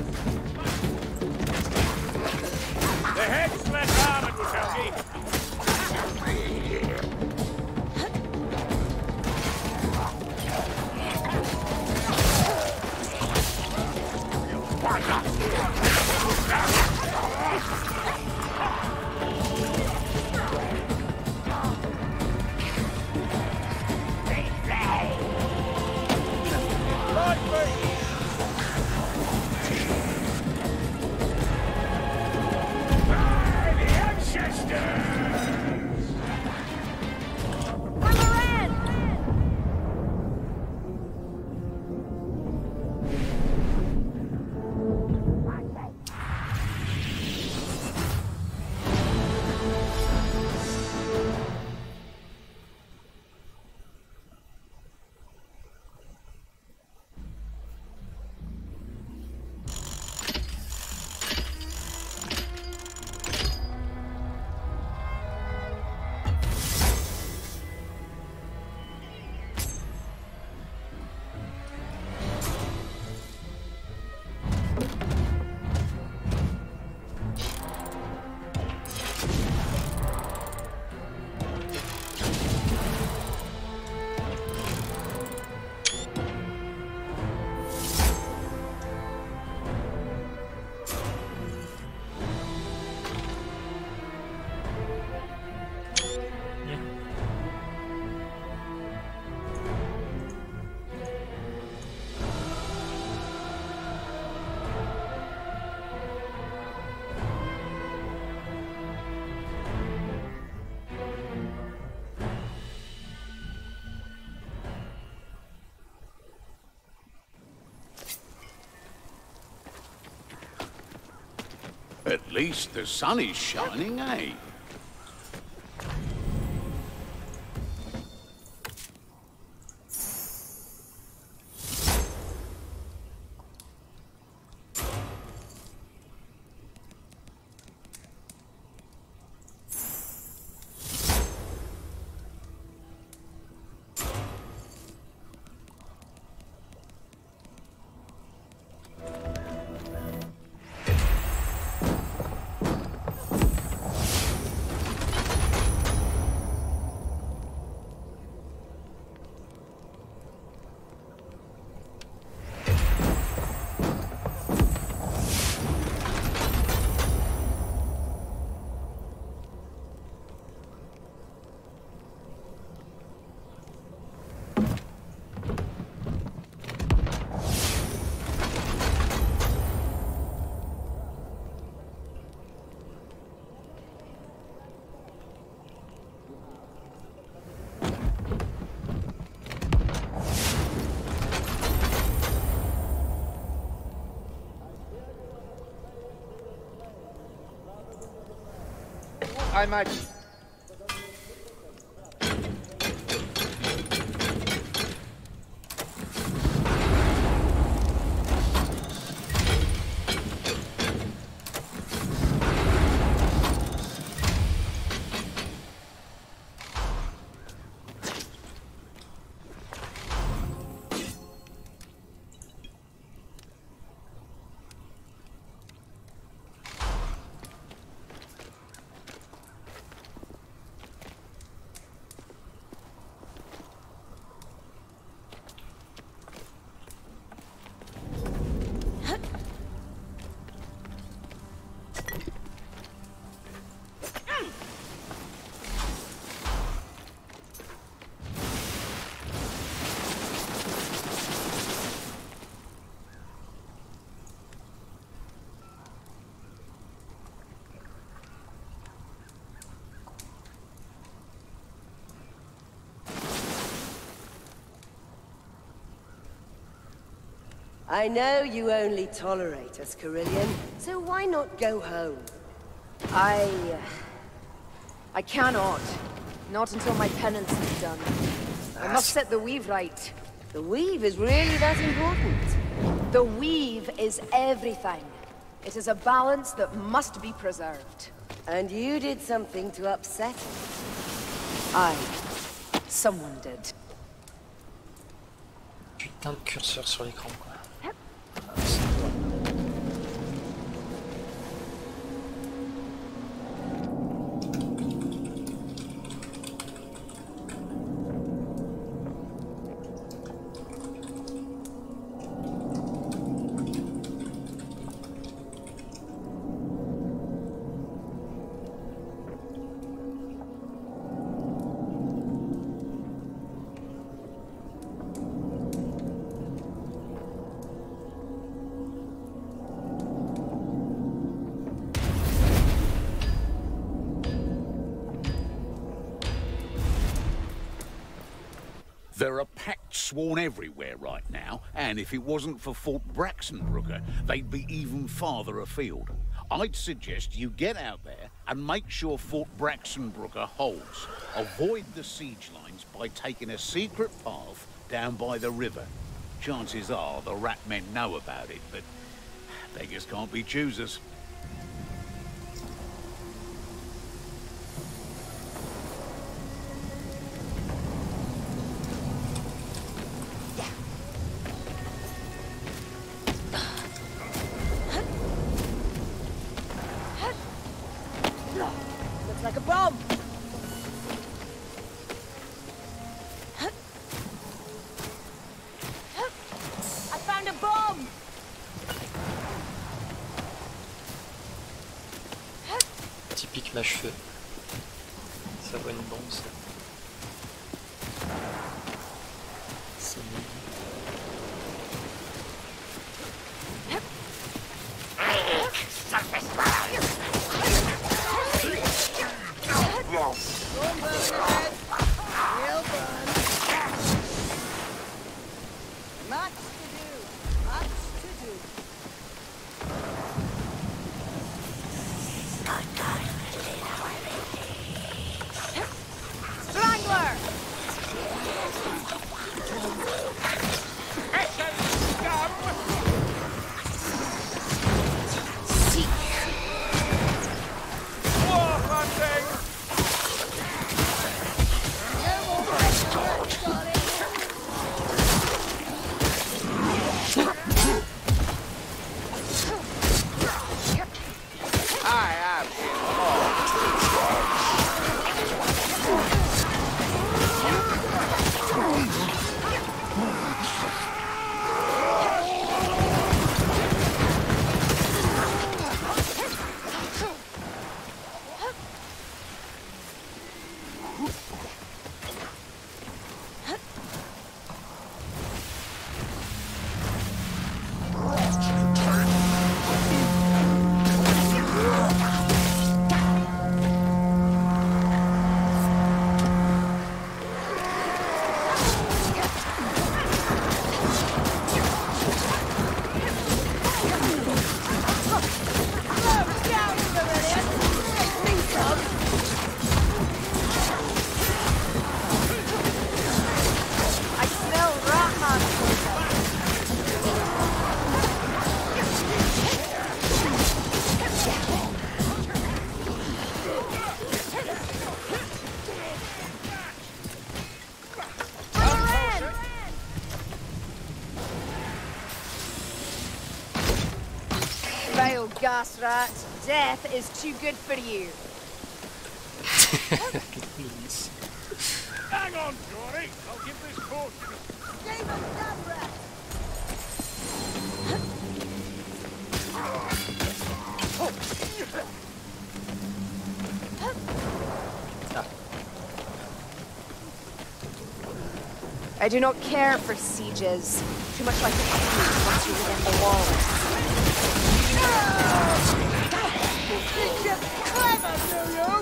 Speaker 1: The head's less armored, Wuselgi.
Speaker 6: At least the sun is shining, eh?
Speaker 7: I might...
Speaker 8: I know you only tolerate us, Carillion, so why not go home?
Speaker 3: I cannot. Not until my penance is done. I must set the weave right.
Speaker 8: The weave is really that important.
Speaker 3: The weave is everything. It is a balance that must be preserved.
Speaker 8: And you did something to upset it.
Speaker 3: Someone did.
Speaker 4: Putain de curseur sur l'écran, quoi.
Speaker 6: There are pacts sworn everywhere right now, and if it wasn't for Fort Braxenbrugger, they'd be even farther afield. I'd suggest you get out there and make sure Fort Braxenbrugger holds. Avoid the siege lines by taking a secret path down by the river. Chances are the rat men know about it, but beggars can't be choosers.
Speaker 3: Looks like a bomb. I found a bomb.
Speaker 4: Typique mâche-feu. Ça voit une bombe, ça. C'est nul.
Speaker 3: vile gas rat. Death is too good for you.
Speaker 4: Please.
Speaker 1: Hang on, Jory. I'll give this caution.
Speaker 3: I do not care for sieges. Too much like a siege once you're within the walls.
Speaker 8: It's just clever, do you?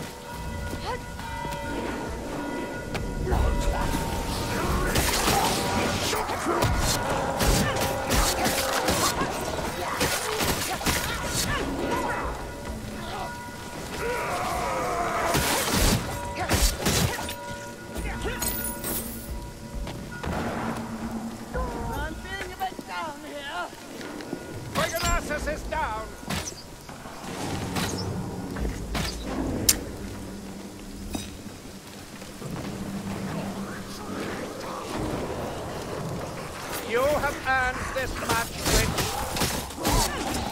Speaker 8: I'm feeling a bit down here.
Speaker 7: Pegasus is down. You have earned this match, Witch.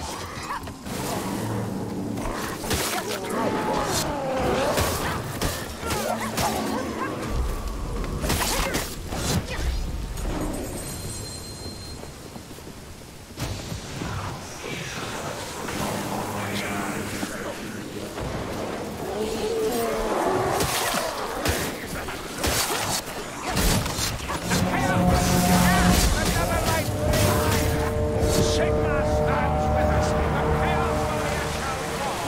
Speaker 7: Another light Sigma stands with us. The Chaos Warrior shall fall.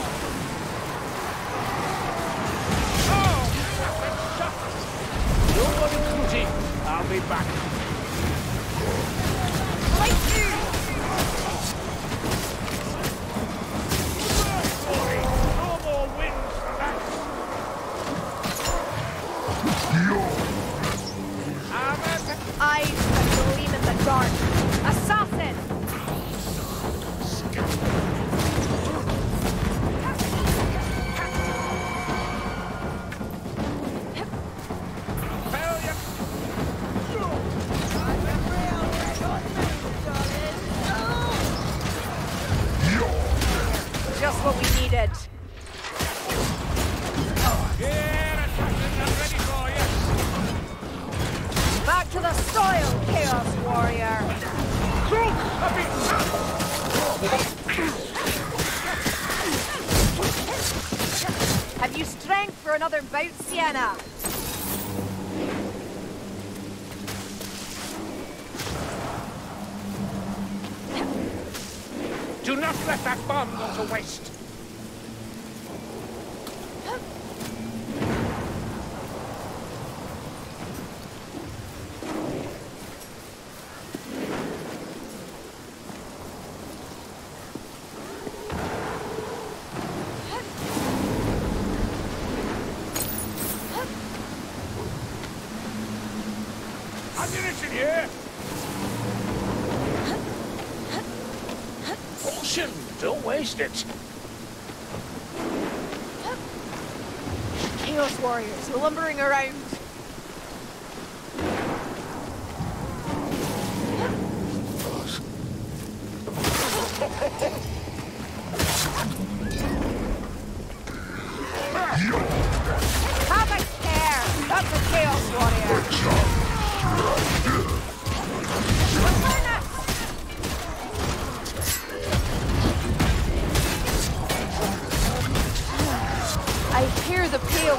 Speaker 7: Oh, shut. Don't worry, Cootie. I'll be back. No more wins for that. Armored.
Speaker 3: Eyes that gleam in the dark. Assassin!
Speaker 7: Failure.
Speaker 3: Just what we needed.
Speaker 7: Here, assassin, I'm ready for you.
Speaker 3: Back to the soil, Chaos Warrior. Have you strength for another bout, Sienna?
Speaker 7: Do not let that bomb go to waste. Ammunition here. Caution! Don't waste it.
Speaker 3: Chaos Warriors lumbering around. Have a care! That's a Chaos Warrior! Return us! I hear the peal.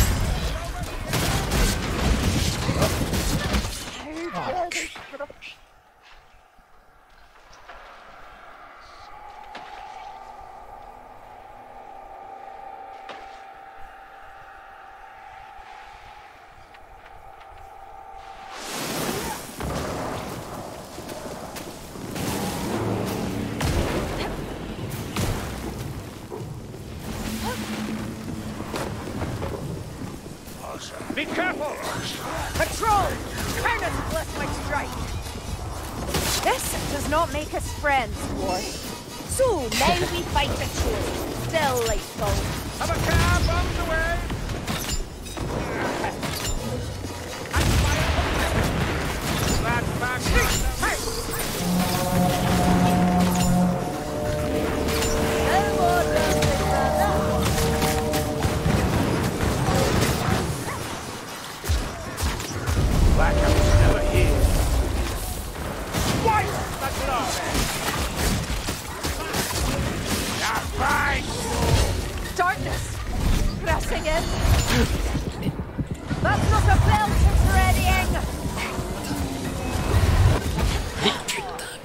Speaker 7: Be careful!
Speaker 3: Patrol! Turn us bless my strike! This does not make us friends, boy. So, now we fight a truce. Delightful.
Speaker 7: Have a car bombs away! And fire! That's back! Hey!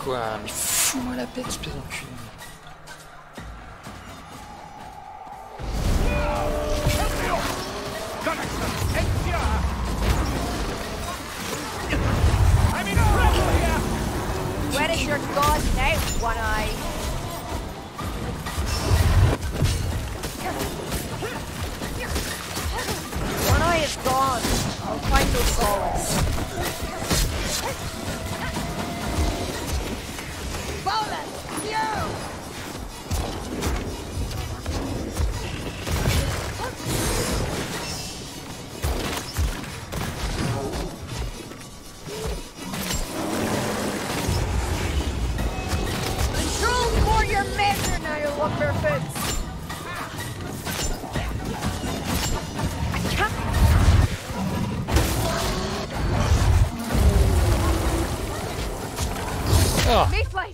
Speaker 4: quoi? Mais fous-moi la paix, espèce d'enculé.
Speaker 3: Where is your god now, One Eye? One Eye is gone. I'll find no solace. Bolus! You! Control for your measure now, you lumberfoots! I can't...
Speaker 4: Oh.
Speaker 3: Mayflies!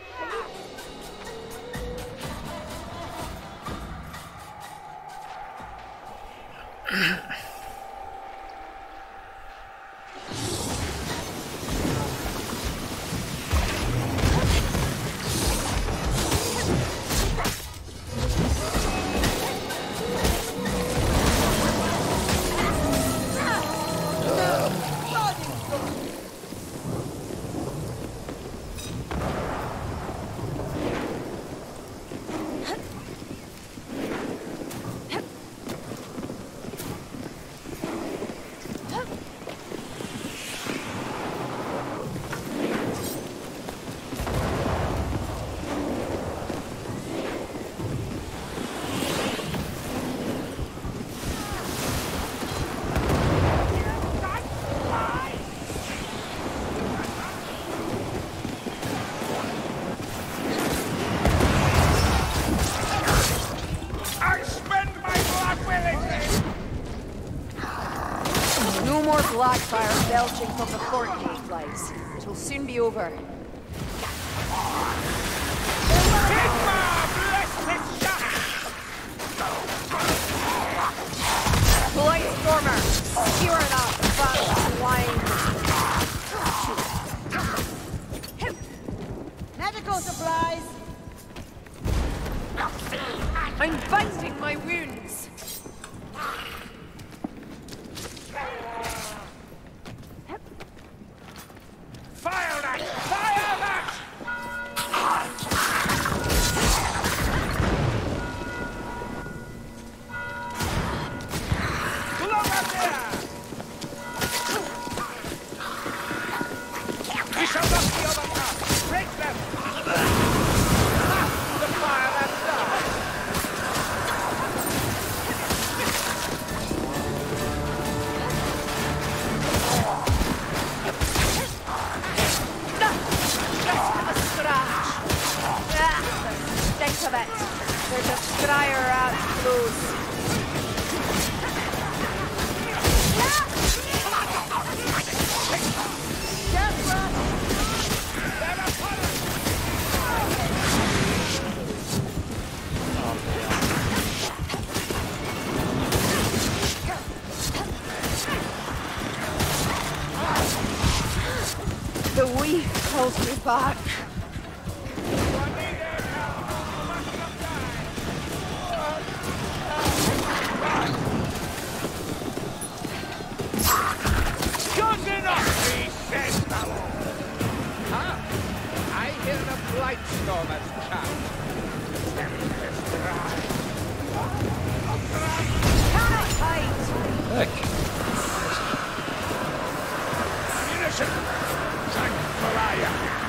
Speaker 3: No more blackfire belching from the fort, Mayflies. It'll soon be over. Blight Stormer! Skewer it up, fast wine!
Speaker 8: Medical supplies!
Speaker 3: I'm binding my wounds!
Speaker 1: Fire that! Fire that! Look up there! We shall not be overcome! Break them! The fire that's done!
Speaker 3: Of it. There's a scryer out close. The weave calls me back.
Speaker 7: Blight Stormer's chant.
Speaker 3: Cannot hide!
Speaker 4: Heck.
Speaker 1: Ammunition! Tranquilizer!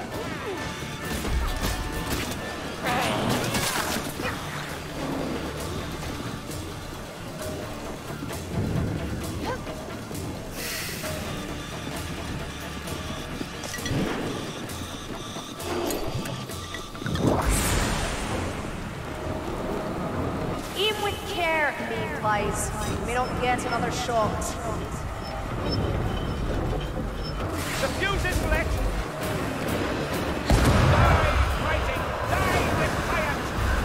Speaker 3: Aim with care, Mayflies. We don't get another shot.
Speaker 1: The fuse is lit! Die fighting! Die defiant!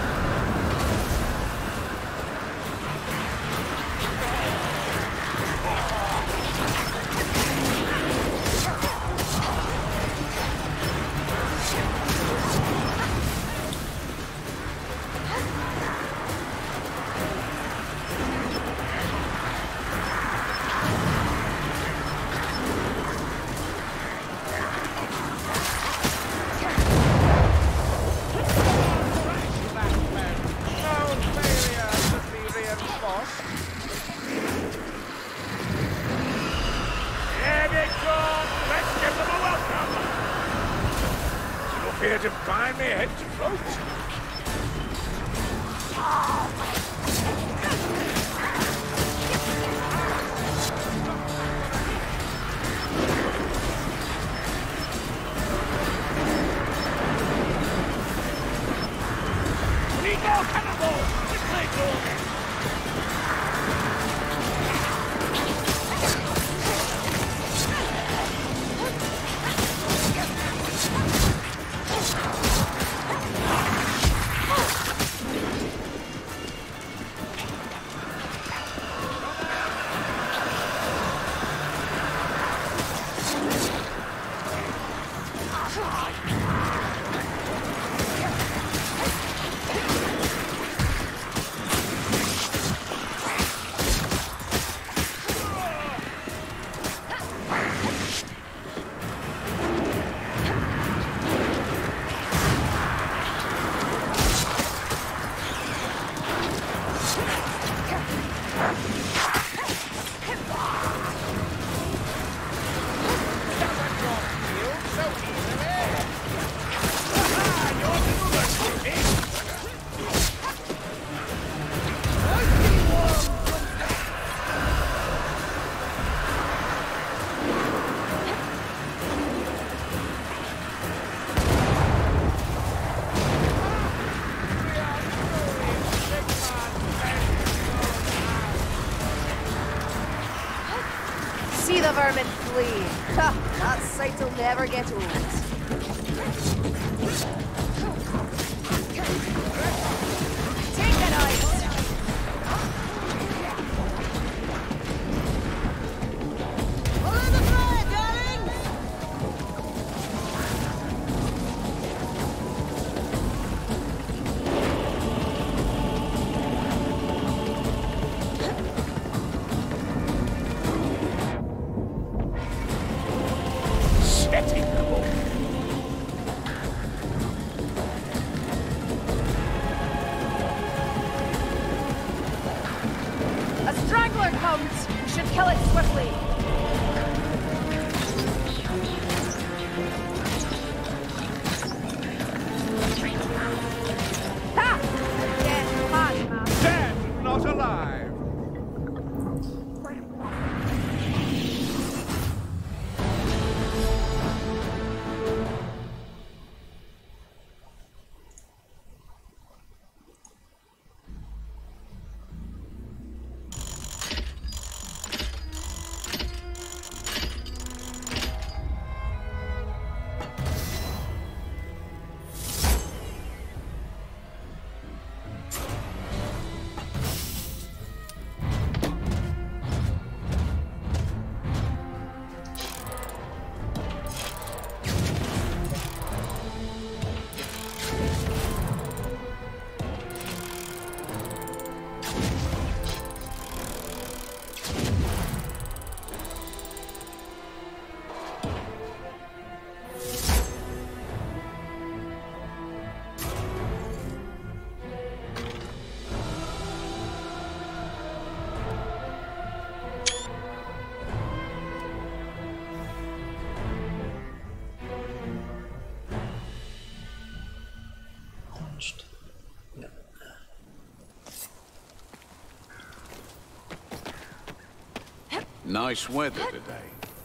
Speaker 1: Here to bind me head to float. Need more cannonballs! This makes all.
Speaker 3: See the vermin flee. Ha! That sight will never get old. Take it, Ice!
Speaker 8: Follow the fire, darlings!
Speaker 1: Setting them all.
Speaker 4: launched? No.
Speaker 6: Nice weather today.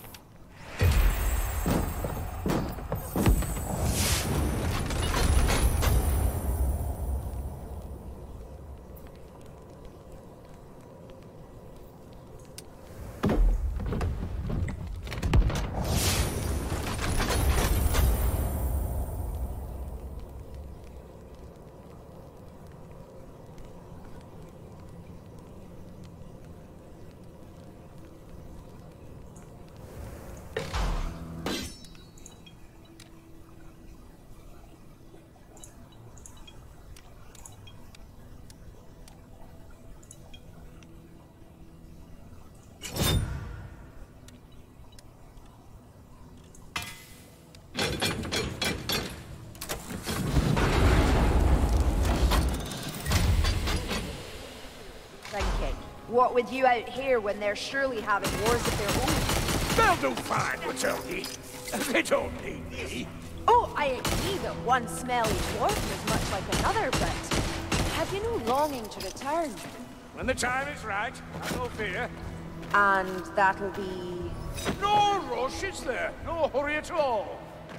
Speaker 3: What with you out here when they're surely having wars of their own?
Speaker 5: They'll do fine without ye. They don't need ye.
Speaker 3: Oh, I agree that one smelly dwarf is much like another, but have you no longing to return?
Speaker 1: When the time is right, have no fear.
Speaker 3: And that'll be...
Speaker 1: No rush, is there? No hurry at all.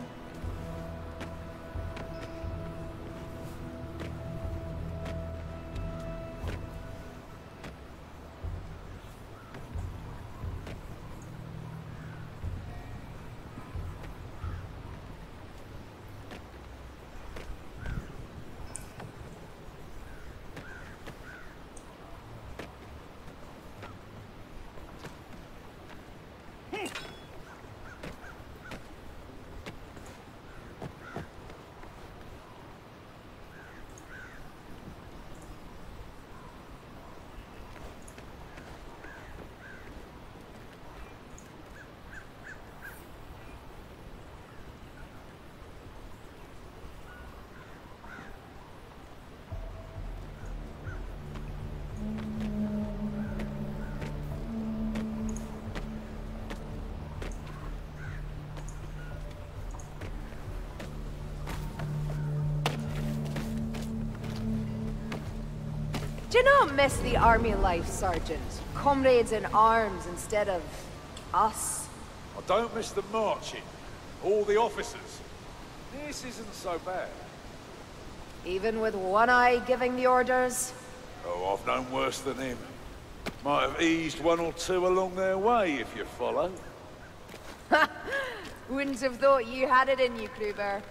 Speaker 3: Do you not miss the army life, Sergeant? Comrades in arms instead of... us?
Speaker 2: I don't miss the marching. All the officers. This isn't so bad.
Speaker 3: Even with one eye giving the orders?
Speaker 2: Oh, I've known worse than him. Might have eased one or two along their way, if you follow.
Speaker 3: Wouldn't have thought you had it in you, Kruber.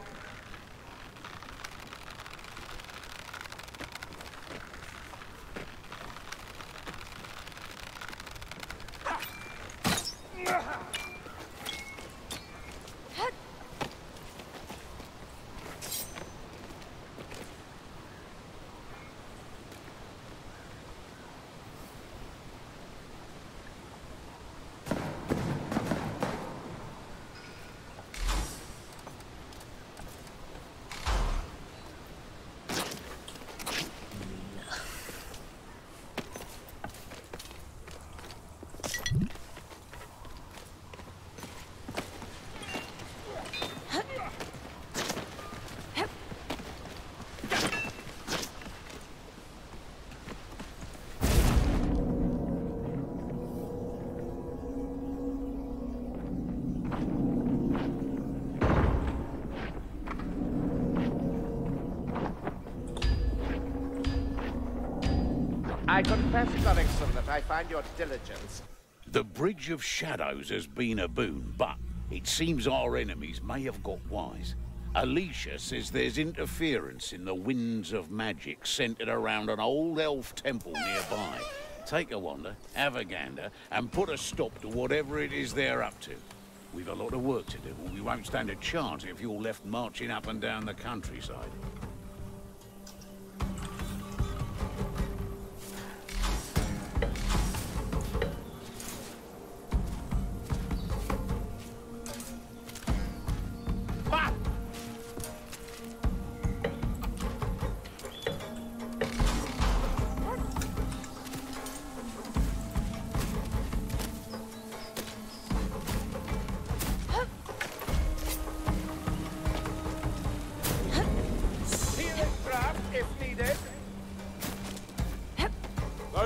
Speaker 7: I confess, Gorickson, that I find your diligence...
Speaker 6: The Bridge of Shadows has been a boon, but it seems our enemies may have got wise. Alicia says there's interference in the winds of magic centered around an old elf temple nearby. Take a wander, have a gander, and put a stop to whatever it is they're up to. We've a lot of work to do, and we won't stand a chance if you're left marching up and down the countryside.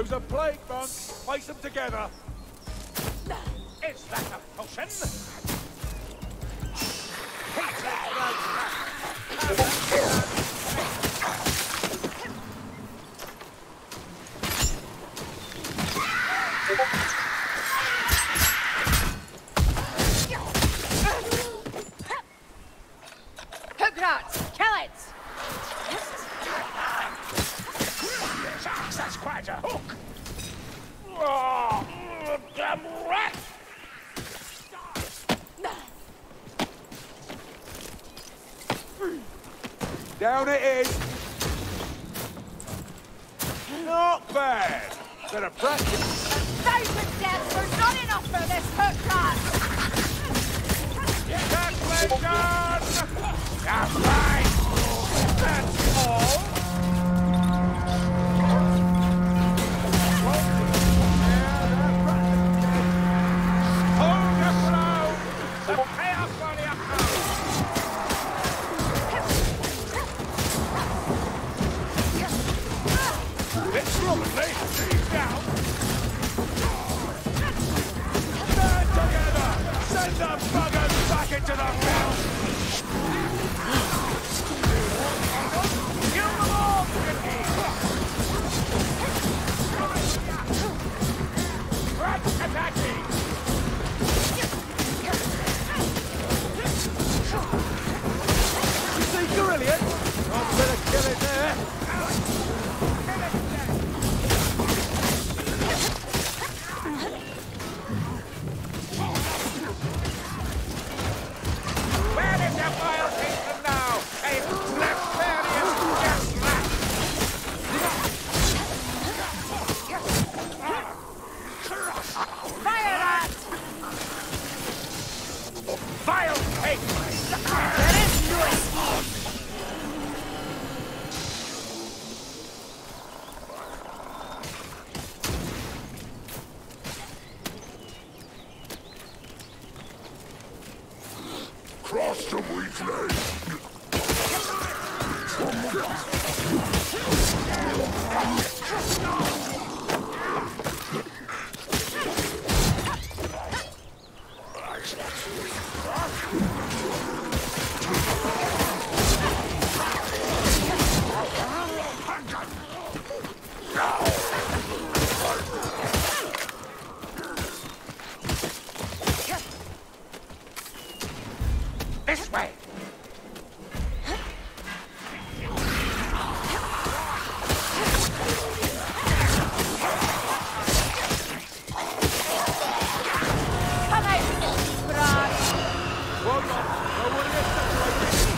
Speaker 2: Those are plague monks. Place them together.
Speaker 1: Is that a potion?
Speaker 3: Hookrats, kill it!
Speaker 1: Shucks, that's quite a hook. Oh, damn rat!
Speaker 2: Down it is. Not bad. Better practice.
Speaker 3: 1,000 deaths are not enough for this Hookrat!
Speaker 1: That's done! That's right! That's all! Hold your ground! Prepare for the attack! It's lovely! She's down! Stand together! Send the buggers back into the field! Kill them all, Ricky! Rats attacking!
Speaker 2: You see Gorillion? I'm gonna kill it there.
Speaker 1: Where is your vile kingdom now? A nefarious gas rat!
Speaker 3: Fire that!
Speaker 1: Vile pig!
Speaker 3: There is no escape!
Speaker 5: Cross the weekly.
Speaker 1: This way!
Speaker 3: Come out, Brad!
Speaker 2: Well done. No one gets separated.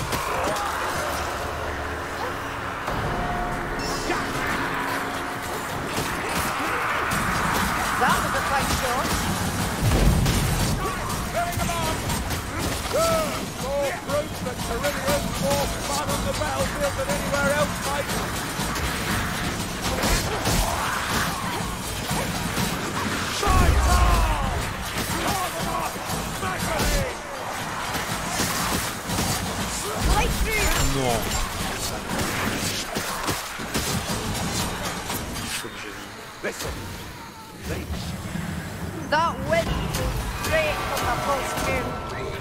Speaker 3: That was a fight shot.
Speaker 2: More proof that Carillion's more fun on the battlefield than anywhere else, mate.
Speaker 3: Light through!
Speaker 4: Non. Ça... Il faut que je vive.
Speaker 2: Listen, please.
Speaker 3: That wind goes straight from the pulse tube.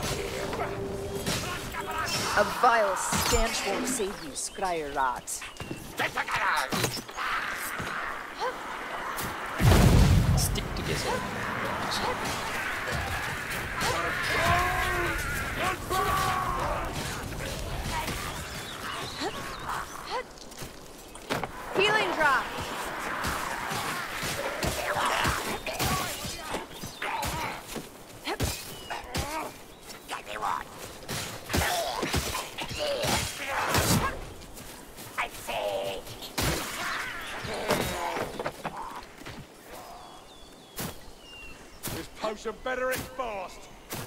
Speaker 3: A vile stench won't save you, Scryer Rat.
Speaker 4: Stick together.
Speaker 3: Healing drop!
Speaker 2: This potion better it's fast.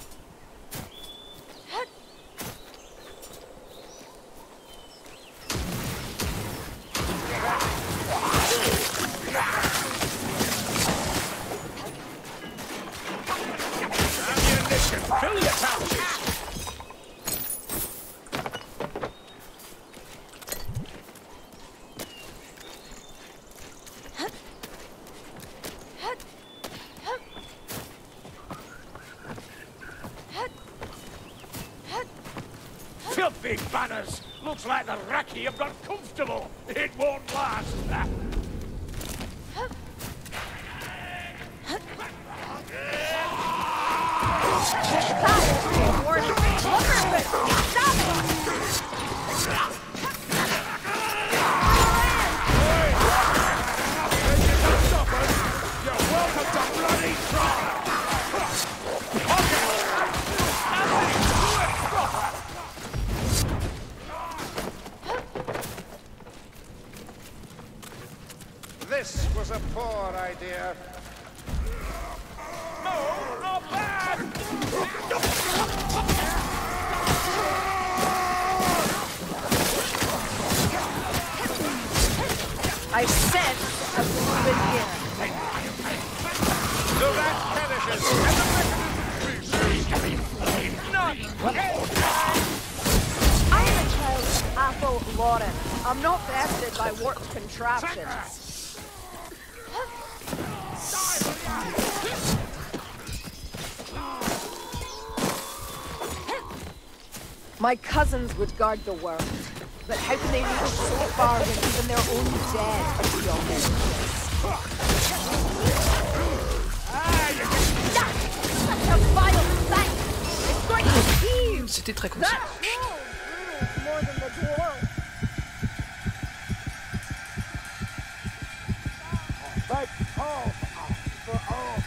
Speaker 1: Ammunition! Fill your pouches! Looks like the Raki have got comfortable. It won't last.
Speaker 7: This was a poor idea.
Speaker 1: No, not bad!
Speaker 3: I sense a movement here.
Speaker 7: So that finishes.
Speaker 1: Not
Speaker 3: I'm a child of Athel Lauren. I'm not vested by warped contraptions. My cousins would guard the world, but how can they reach so far when even their own dead are beyond their reach? Such a vile sight! It's going to heave!
Speaker 4: C'était très conscient.
Speaker 3: That troll rules more than the dwarf.
Speaker 1: like all for all.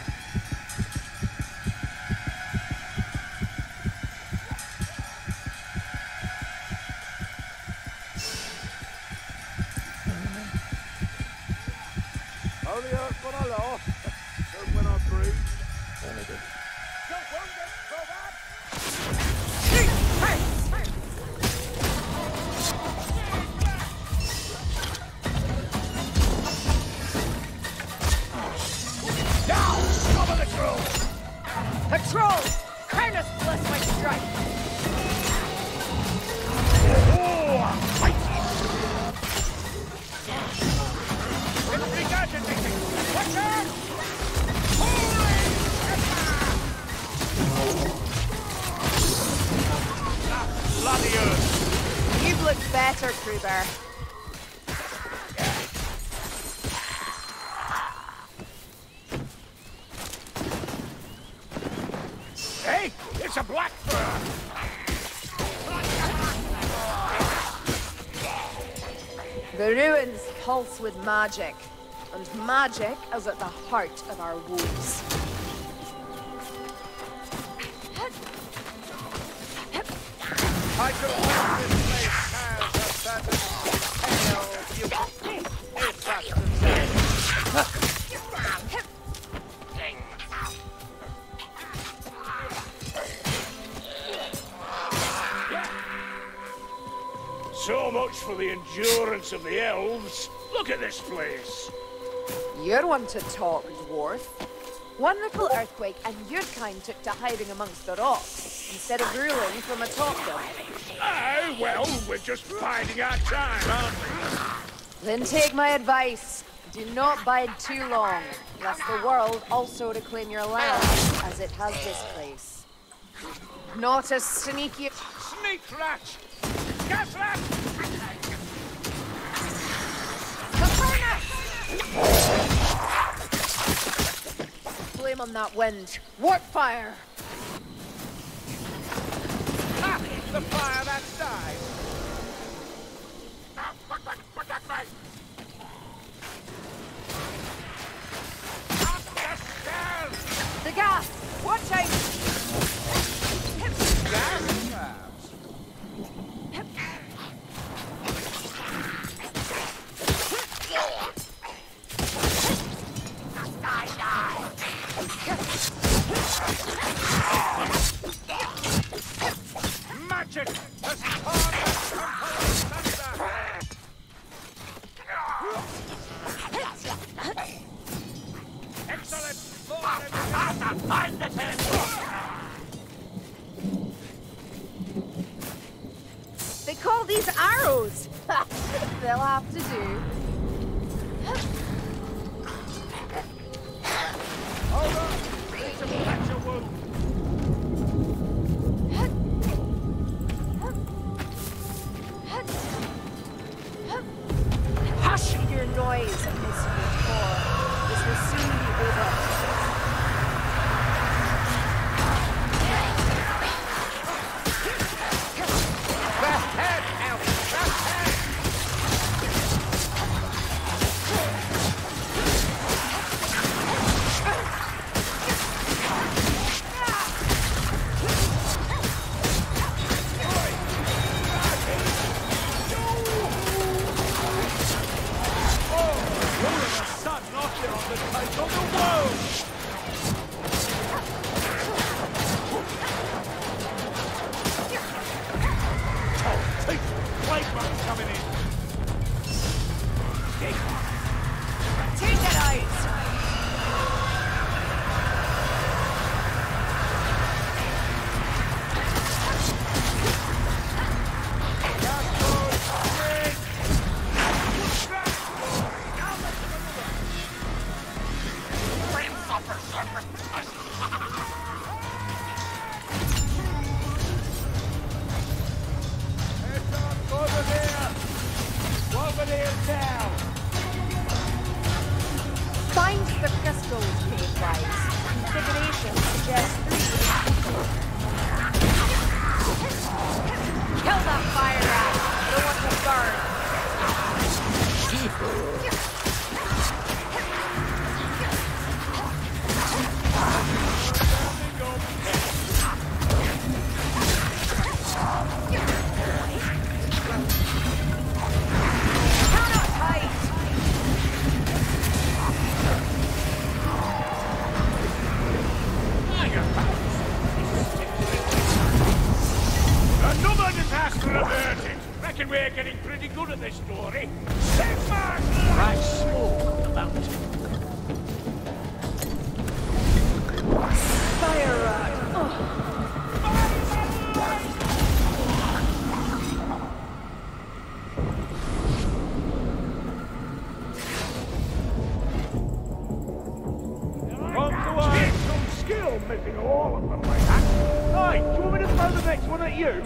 Speaker 1: Only hurt when I laugh, and when I breathe. Don't wonder, so bad. Now, cover the troll!
Speaker 3: The troll! Karnas bless my strike!
Speaker 1: It's regurgitating! Watch out! Bloody earth!
Speaker 3: You've looked better, Kruber.
Speaker 1: Hey, it's a black fur!
Speaker 3: The ruins pulse with magic, and magic is at the heart of our woes.
Speaker 7: I confess this place has a certain pale beauty. It just
Speaker 1: So much for the endurance of the elves. Look at this place.
Speaker 3: You're one to talk, dwarf. One little earthquake and your kind took to hiding amongst the rocks, instead of ruling from atop them.
Speaker 1: Oh, well, we're just biding our time, aren't we?
Speaker 3: Then take my advice. Do not bide too long, lest the world also reclaim your land, as it has this place. Not as sneaky...
Speaker 1: Sneak rat! Gas rat!
Speaker 3: Flame on that wind. Warp fire!
Speaker 7: Ha! The fire that died.
Speaker 3: The gas! Watch out!
Speaker 7: Gas traps.
Speaker 1: Magic has torn the temple asunder! Excellent! Find the tent!
Speaker 3: They call these arrows! They'll have to do.
Speaker 1: Hold on! Need to patch a wound!
Speaker 3: your noise amidst your core. This will soon be over.
Speaker 7: Left hand, Elf! Left hand!
Speaker 3: Take that ice! Find the crystals, Page-wise. Configuration suggests 3. Kill that fire rat! Don't want to burn. Count up tight!
Speaker 1: Another disaster averted! Reckon we're getting pretty good at this story. Sigmar!
Speaker 6: I smoke the mountain.
Speaker 3: Fire rat!
Speaker 1: Need some skill missing all of them like that. Hey, do you want me to throw the next one at you?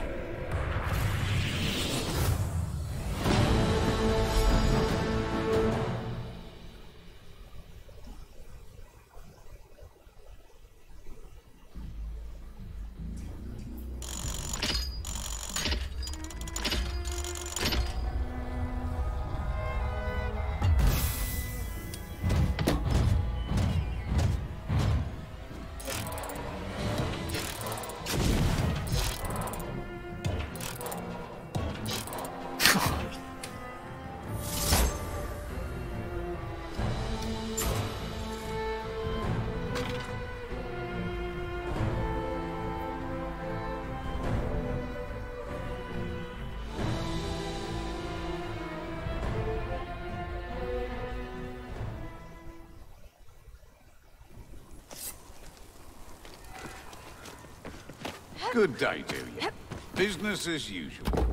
Speaker 6: Good day to you. Business as usual.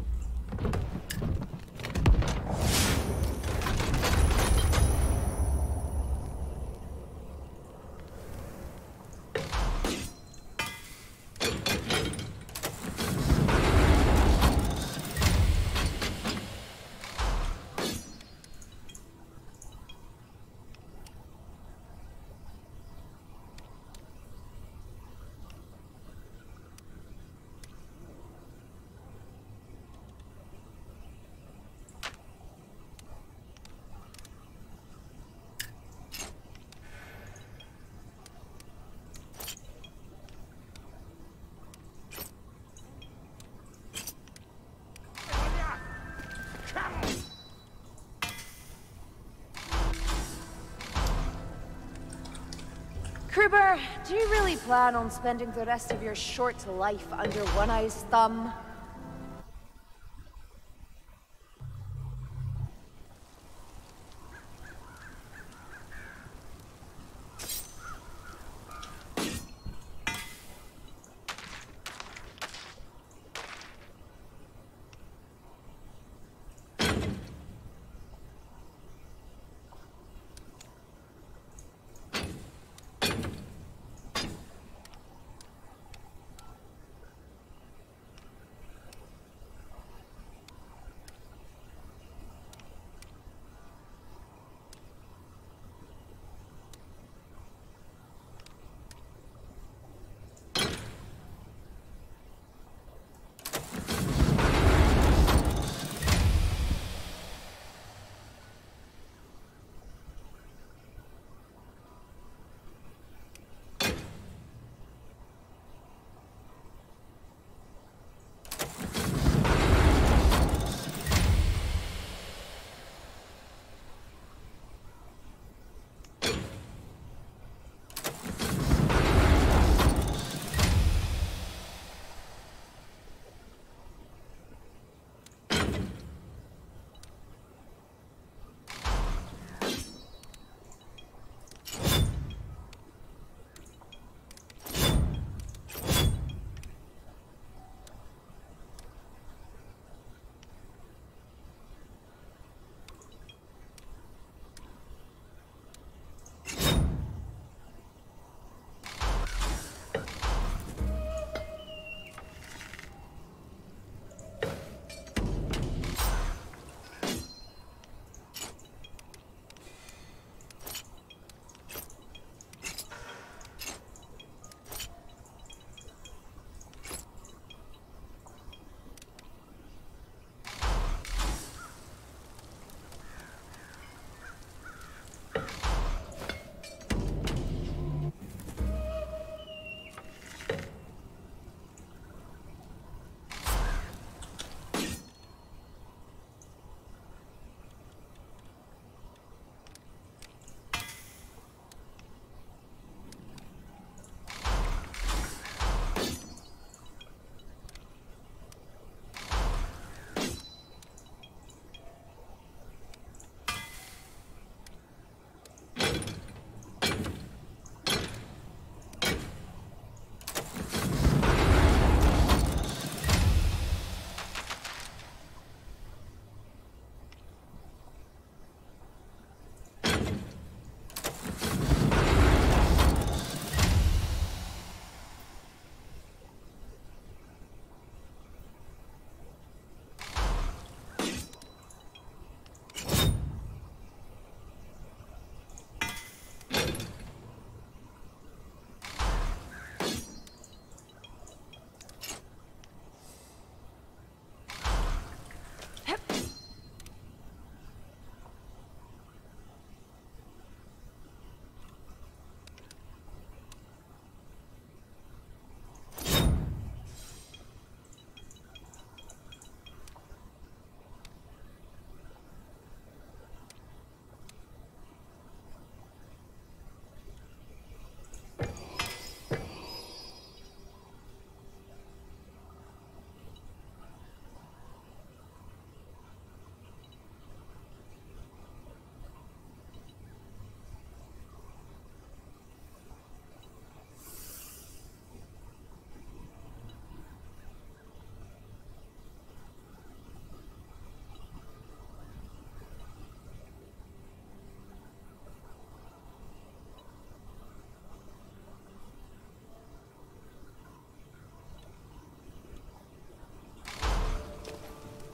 Speaker 3: Kruber, do you really plan on spending the rest of your short life under One-Eye's thumb?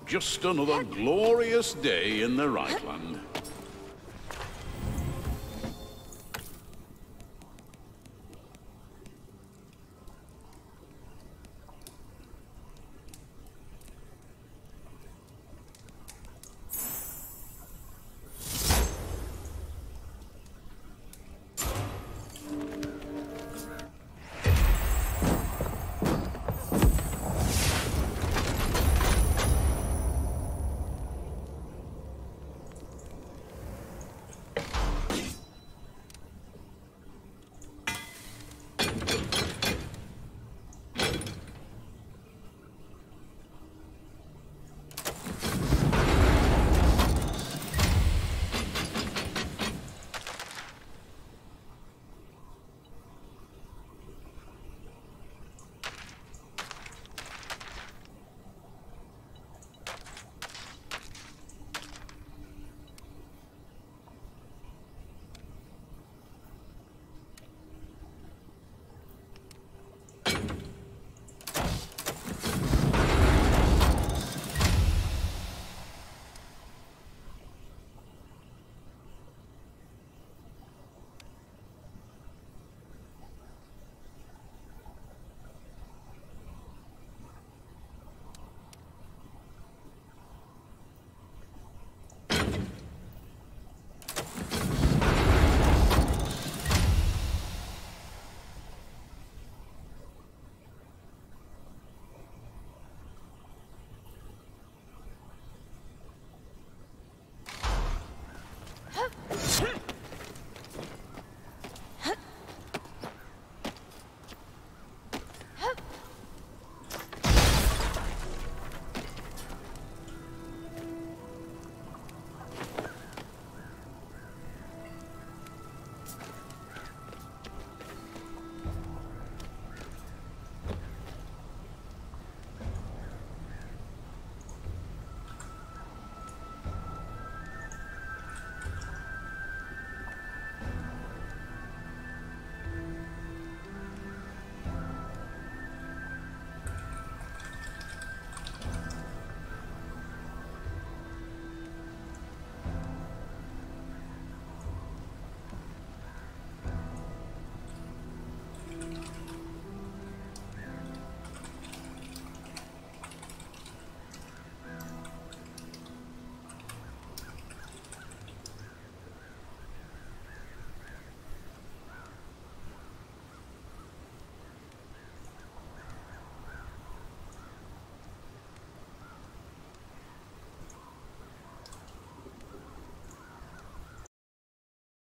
Speaker 6: Just another glorious day in the Reichland.